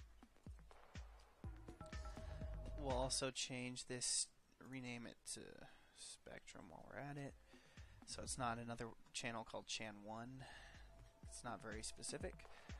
We'll also change this, rename it to Spectrum while we're at it. So it's not another channel called Chan 1. It's not very specific.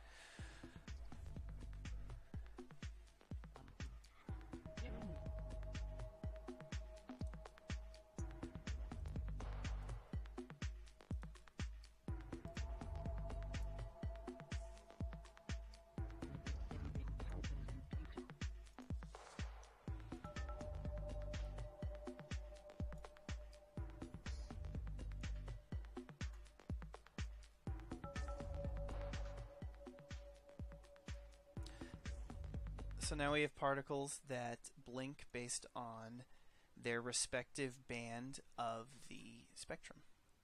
So now we have particles that blink based on their respective band of the spectrum.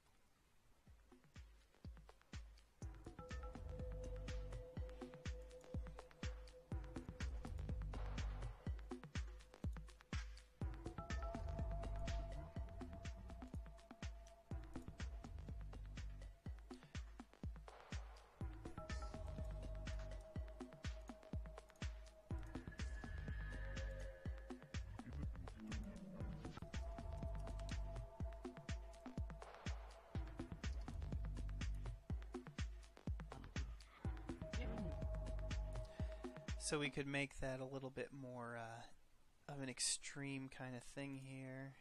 So we could make that a little bit more of an extreme kind of thing here.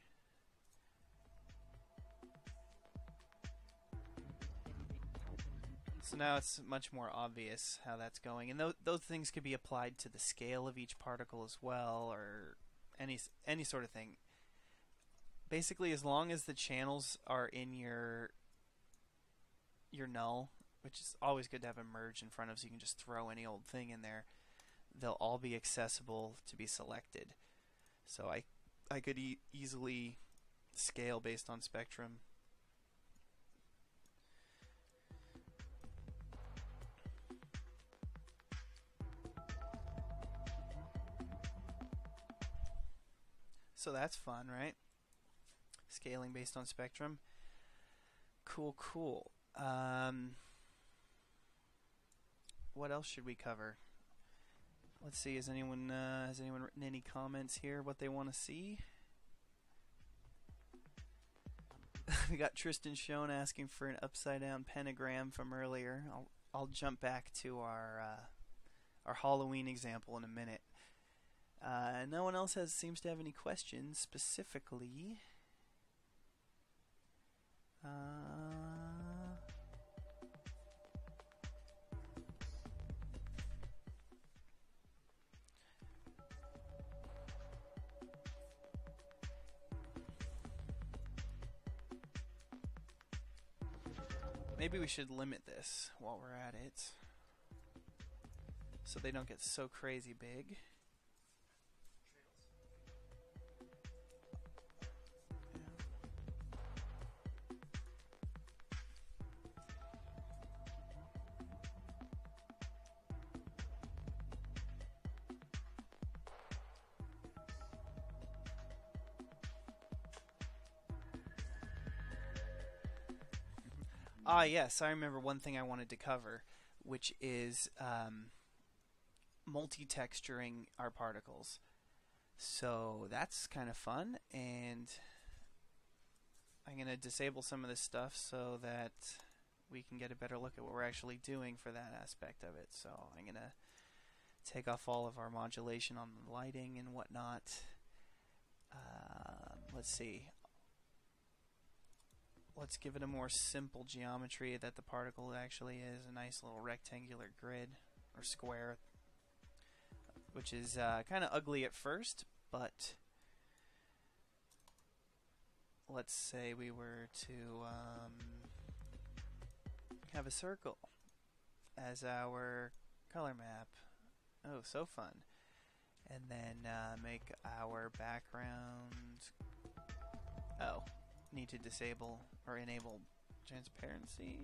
So now it's much more obvious how that's going, and those things could be applied to the scale of each particle as well, or any sort of thing. Basically, as long as the channels are in your null, which is always good to have a merge in front of, so you can just throw any old thing in there, they'll all be accessible to be selected. So I could easily scale based on spectrum. So that's fun, right? Scaling based on spectrum. Cool, cool. What else should we cover? Let's see, has anyone written any comments here, what they want to see? We got Tristan Schoen asking for an upside down pentagram from earlier. I'll jump back to our Halloween example in a minute. No one else seems to have any questions specifically. Maybe we should limit this while we're at it, so they don't get so crazy big. Ah, yes, I remember one thing I wanted to cover, which is multi-texturing our particles. So that's kind of fun, and I'm going to disable some of this stuff so that we can get a better look at what we're actually doing for that aspect of it. So I'm going to take off all of our modulation on the lighting and whatnot. Let's see. Let's give it a more simple geometry that the particle actually is, a nice little rectangular grid or square, which is kind of ugly at first, but let's say we were to have a circle as our color map. Oh, so fun. And then make our background, need to disable or enable transparency.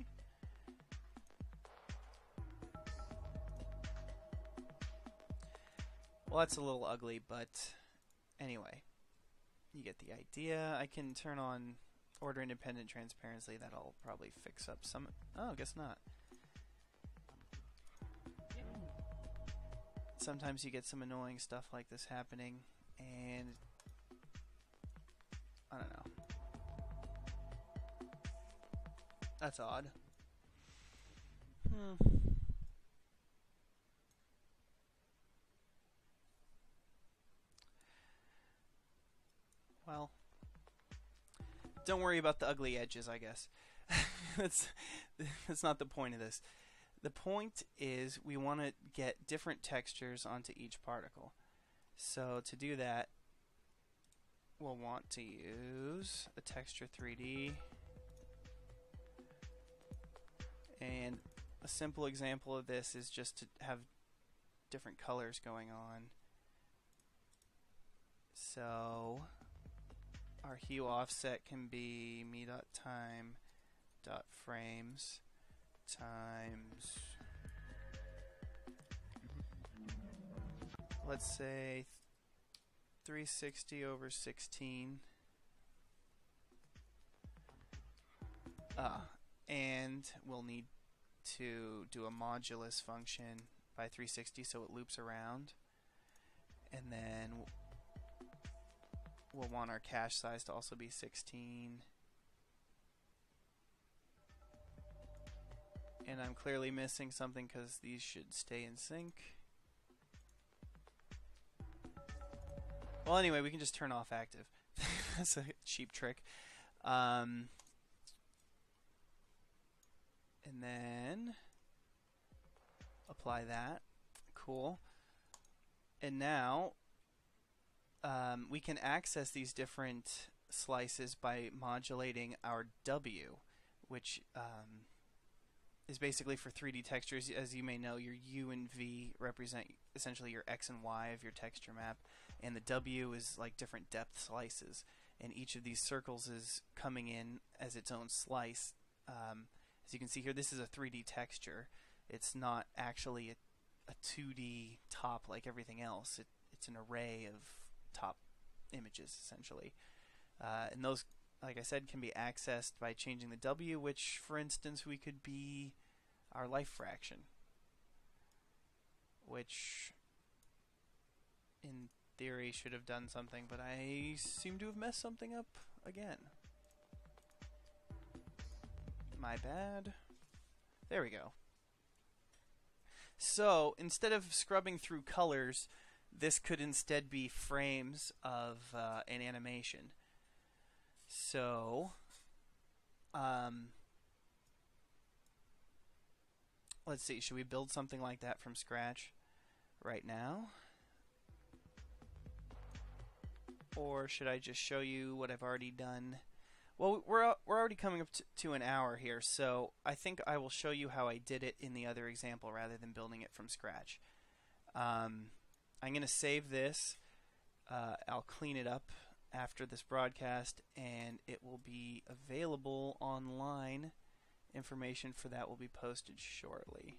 Well, that's a little ugly, but anyway, you get the idea. I can turn on order independent transparency. That'll probably fix up some. Oh, guess not. Sometimes you get some annoying stuff like this happening, and I don't know. That's odd. Well, don't worry about the ugly edges, I guess. that's not the point of this. The point is we want to get different textures onto each particle. So to do that, we'll want to use a texture 3D. And a simple example of this is just to have different colors going on. So our hue offset can be me.time.frames times, let's say 360 over 16. And we'll need to do a modulus function by 360 so it loops around. And then we'll want our cache size to also be 16. And I'm clearly missing something because these should stay in sync. Well, anyway, we can just turn off active. That's a cheap trick. And then apply that. Cool. And now we can access these different slices by modulating our W, which is basically for 3D textures. As you may know, your U and V represent essentially your X and Y of your texture map, and the W is like different depth slices, and each of these circles is coming in as its own slice. As you can see here, this is a 3D texture. It's not actually a 2D top like everything else. It's an array of top images, essentially. And those, like I said, can be accessed by changing the W, which, for instance, we could be our life fraction, which in theory should have done something, but I seem to have messed something up again. My bad. There we go. So instead of scrubbing through colors, this could instead be frames of an animation. So let's see, should we build something like that from scratch right now? Or should I just show you what I've already done? Well, we're already coming up to an hour here, so I think I will show you how I did it in the other example rather than building it from scratch. I'm going to save this. I'll clean it up after this broadcast, and it will be available online. Information for that will be posted shortly.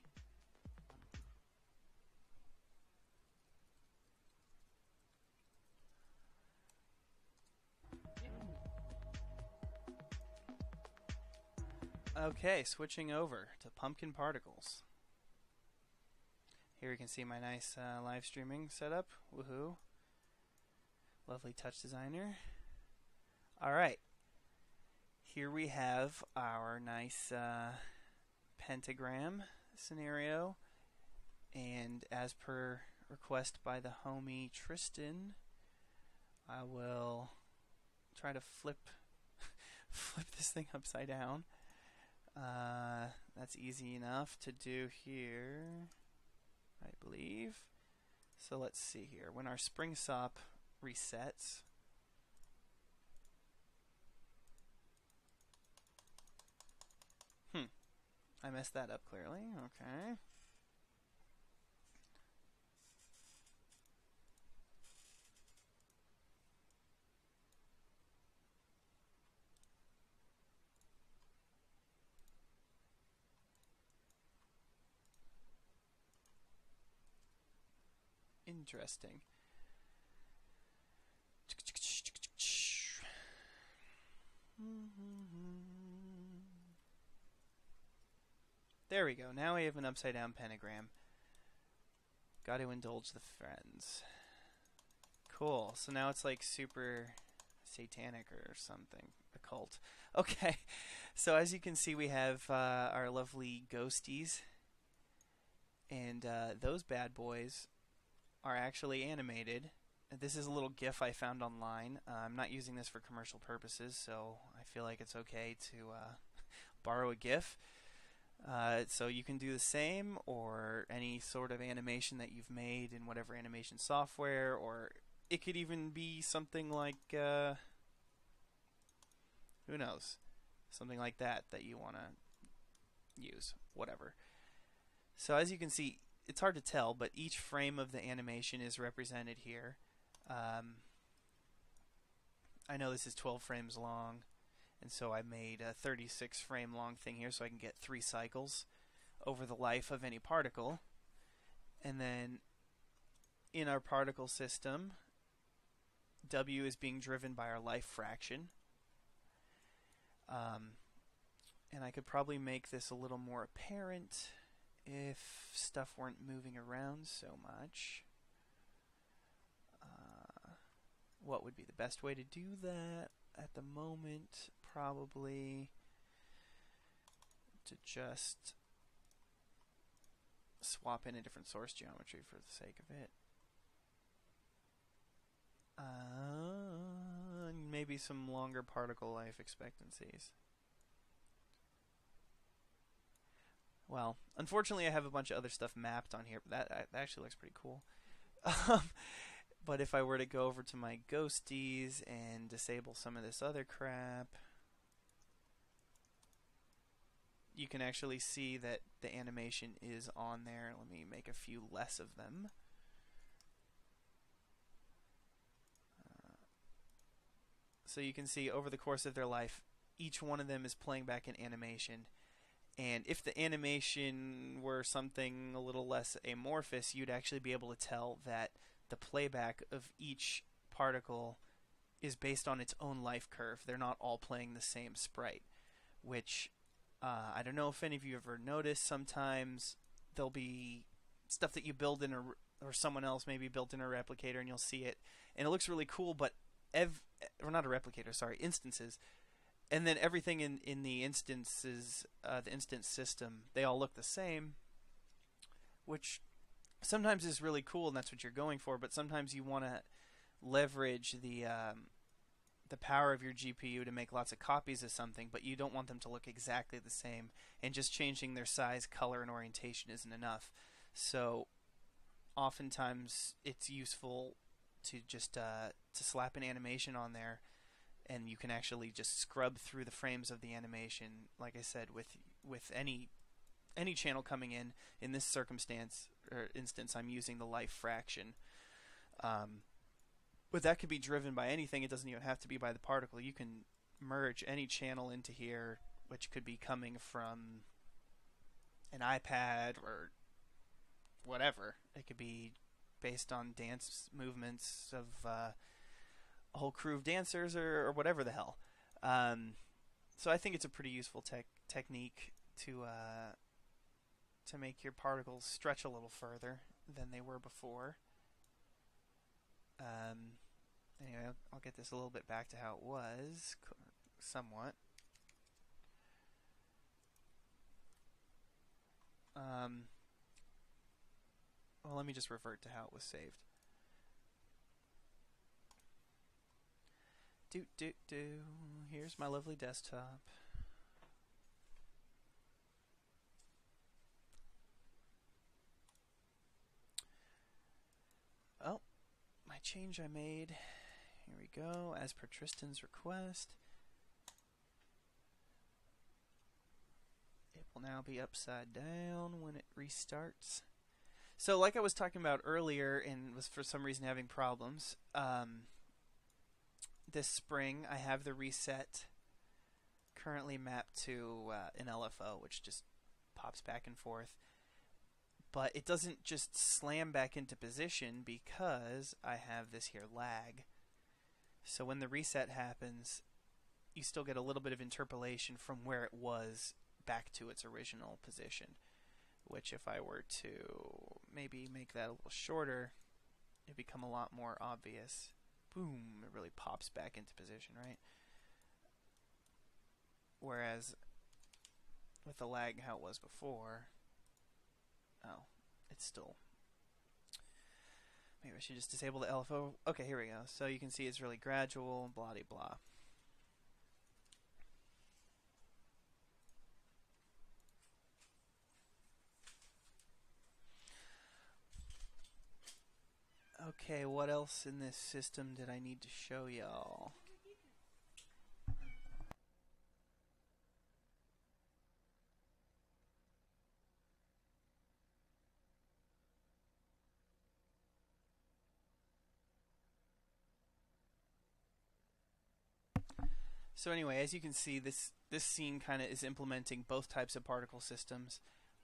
Okay, switching over to pumpkin particles. Here you can see my nice live streaming setup. Woohoo. Lovely TouchDesigner. Alright. Here we have our nice pentagram scenario. And as per request by the homie Tristan, I will try to flip this thing upside down. That's easy enough to do here, I believe. So let's see here. When our spring sop resets, I messed that up clearly. Okay. Interesting. There we go. Now we have an upside down pentagram. Got to indulge the friends. Cool. So now it's like super satanic or something. Occult. Okay. So as you can see, we have our lovely ghosties. And those bad boys are actually animated. This is a little GIF I found online. I'm not using this for commercial purposes, so I feel like it's okay to borrow a GIF. So you can do the same, or any sort of animation that you've made in whatever animation software, or it could even be something like, who knows, something like that you want to use, whatever. So as you can see, it's hard to tell, but each frame of the animation is represented here. I know this is 12 frames long, and so I made a 36 frame long thing here so I can get 3 cycles over the life of any particle. And then in our particle system, W is being driven by our life fraction. And I could probably make this a little more apparent if stuff weren't moving around so much. What would be the best way to do that at the moment? Probably to just swap in a different source geometry for the sake of it. Maybe some longer particle life expectancies. Well, unfortunately I have a bunch of other stuff mapped on here, but that actually looks pretty cool. But if I were to go over to my ghosties and disable some of this other crap, you can actually see that the animation is on there. Let me make a few less of them. So you can see over the course of their life, each one of them is playing back an animation. And if the animation were something a little less amorphous, you'd actually be able to tell that the playback of each particle is based on its own life curve. They're not all playing the same sprite, which I don't know if any of you ever noticed. Sometimes there'll be stuff that you build in or someone else maybe built in a replicator, and you'll see it, and it looks really cool, but or not a replicator, sorry, instances. And then everything in the instances, the instance system, they all look the same, which sometimes is really cool, and that's what you're going for. But sometimes you want to leverage the power of your GPU to make lots of copies of something, but you don't want them to look exactly the same. And just changing their size, color, and orientation isn't enough. So oftentimes it's useful to just to slap an animation on there, and you can actually just scrub through the frames of the animation. Like I said, with any channel coming in this circumstance or instance, I'm using the life fraction. But that could be driven by anything. It doesn't even have to be by the particle. You can merge any channel into here, which could be coming from an iPad or whatever. It could be based on dance movements of a whole crew of dancers or whatever the hell. So I think it's a pretty useful technique to make your particles stretch a little further than they were before. Anyway, I'll get this a little bit back to how it was, somewhat. Well, let me just revert to how it was saved. Here's my lovely desktop. Oh, my change I made. Here we go, as per Tristan's request. It will now be upside down when it restarts. So like I was talking about earlier and was for some reason having problems, this spring I have the reset currently mapped to an LFO, which just pops back and forth. But it doesn't just slam back into position because I have this here lag. So when the reset happens, you still get a little bit of interpolation from where it was back to its original position, which if I were to maybe make that a little shorter, it'd become a lot more obvious. Boom, it really pops back into position, right? Whereas with the lag how it was before, oh, it's still, maybe I should just disable the LFO. Okay, here we go. So you can see it's really gradual, blah de blah. Okay, what else in this system did I need to show y'all? So anyway, as you can see, this scene kind of is implementing both types of particle systems.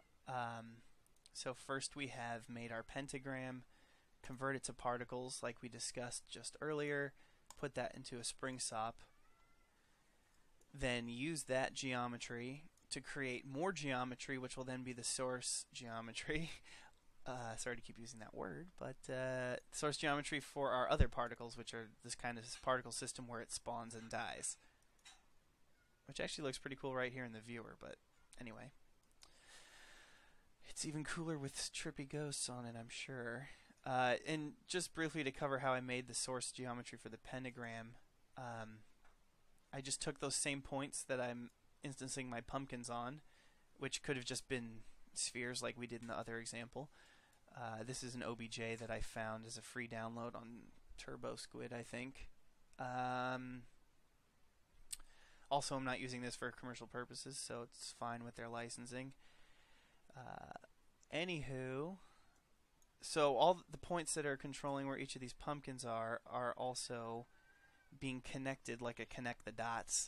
So first we have made our pentagram, convert it to particles like we discussed just earlier, put that into a spring sop, then use that geometry to create more geometry, which will then be the source geometry. Sorry to keep using that word, but source geometry for our other particles, which are this kind of particle system where it spawns and dies. Which actually looks pretty cool right here in the viewer, but anyway. It's even cooler with trippy ghosts on it, I'm sure. And just briefly to cover how I made the source geometry for the pentagram, I just took those same points that I'm instancing my pumpkins on, which could have just been spheres like we did in the other example. This is an OBJ that I found as a free download on Turbo Squid, I think. Also, I'm not using this for commercial purposes, so it's fine with their licensing. Anywho, so all the points that are controlling where each of these pumpkins are also being connected like a connect the dots,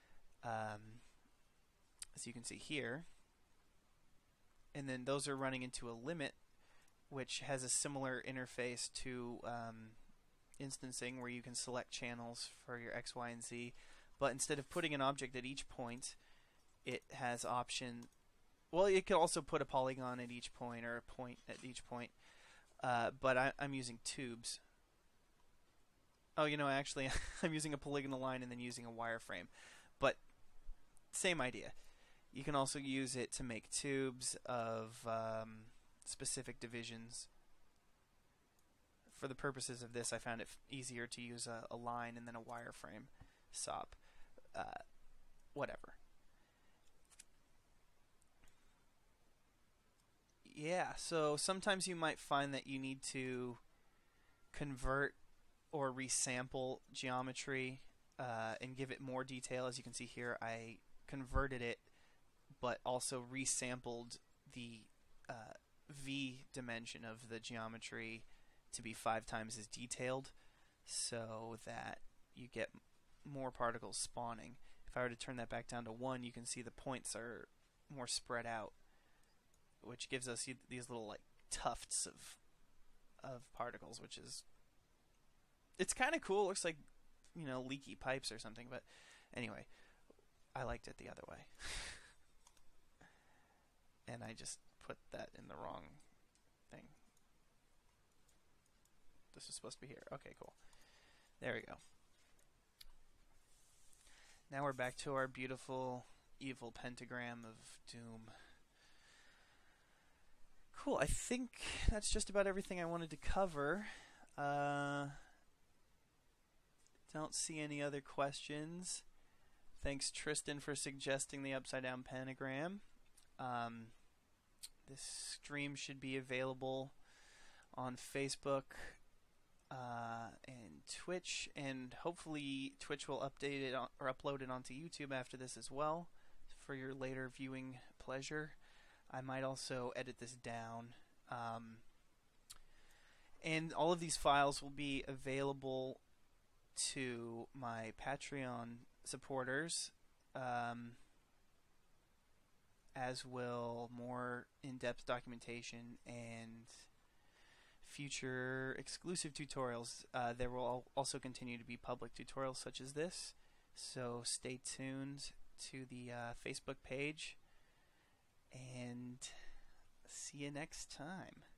as you can see here. And then those are running into a limit, which has a similar interface to instancing, where you can select channels for your X, Y, and Z. But instead of putting an object at each point, it has option. Well, it could also put a polygon at each point or a point at each point. But I'm using tubes. Oh, you know, actually, I'm using a polygonal line and then using a wireframe. But same idea. You can also use it to make tubes of specific divisions. For the purposes of this, I found it easier to use a line and then a wireframe SOP. Whatever. Yeah, so sometimes you might find that you need to convert or resample geometry and give it more detail. As you can see here, I converted it, but also resampled the V dimension of the geometry to be 5 times as detailed, so that you get more particles spawning. If I were to turn that back down to 1, you can see the points are more spread out, which gives us these little like tufts of particles, which is, it's kind of cool. It looks like, you know, leaky pipes or something, but anyway, I liked it the other way. And I just put that in the wrong thing. This is supposed to be here. Okay, cool. There we go. Now we're back to our beautiful evil pentagram of doom. Cool, I think that's just about everything I wanted to cover. Don't see any other questions. Thanks, Tristan, for suggesting the upside down pentagram. This stream should be available on Facebook and Twitch, and hopefully Twitch will update it or upload it onto YouTube after this as well for your later viewing pleasure. I might also edit this down, and all of these files will be available to my Patreon supporters, as will more in-depth documentation and future exclusive tutorials. There will also continue to be public tutorials such as this, So stay tuned to the Facebook page, and see you next time.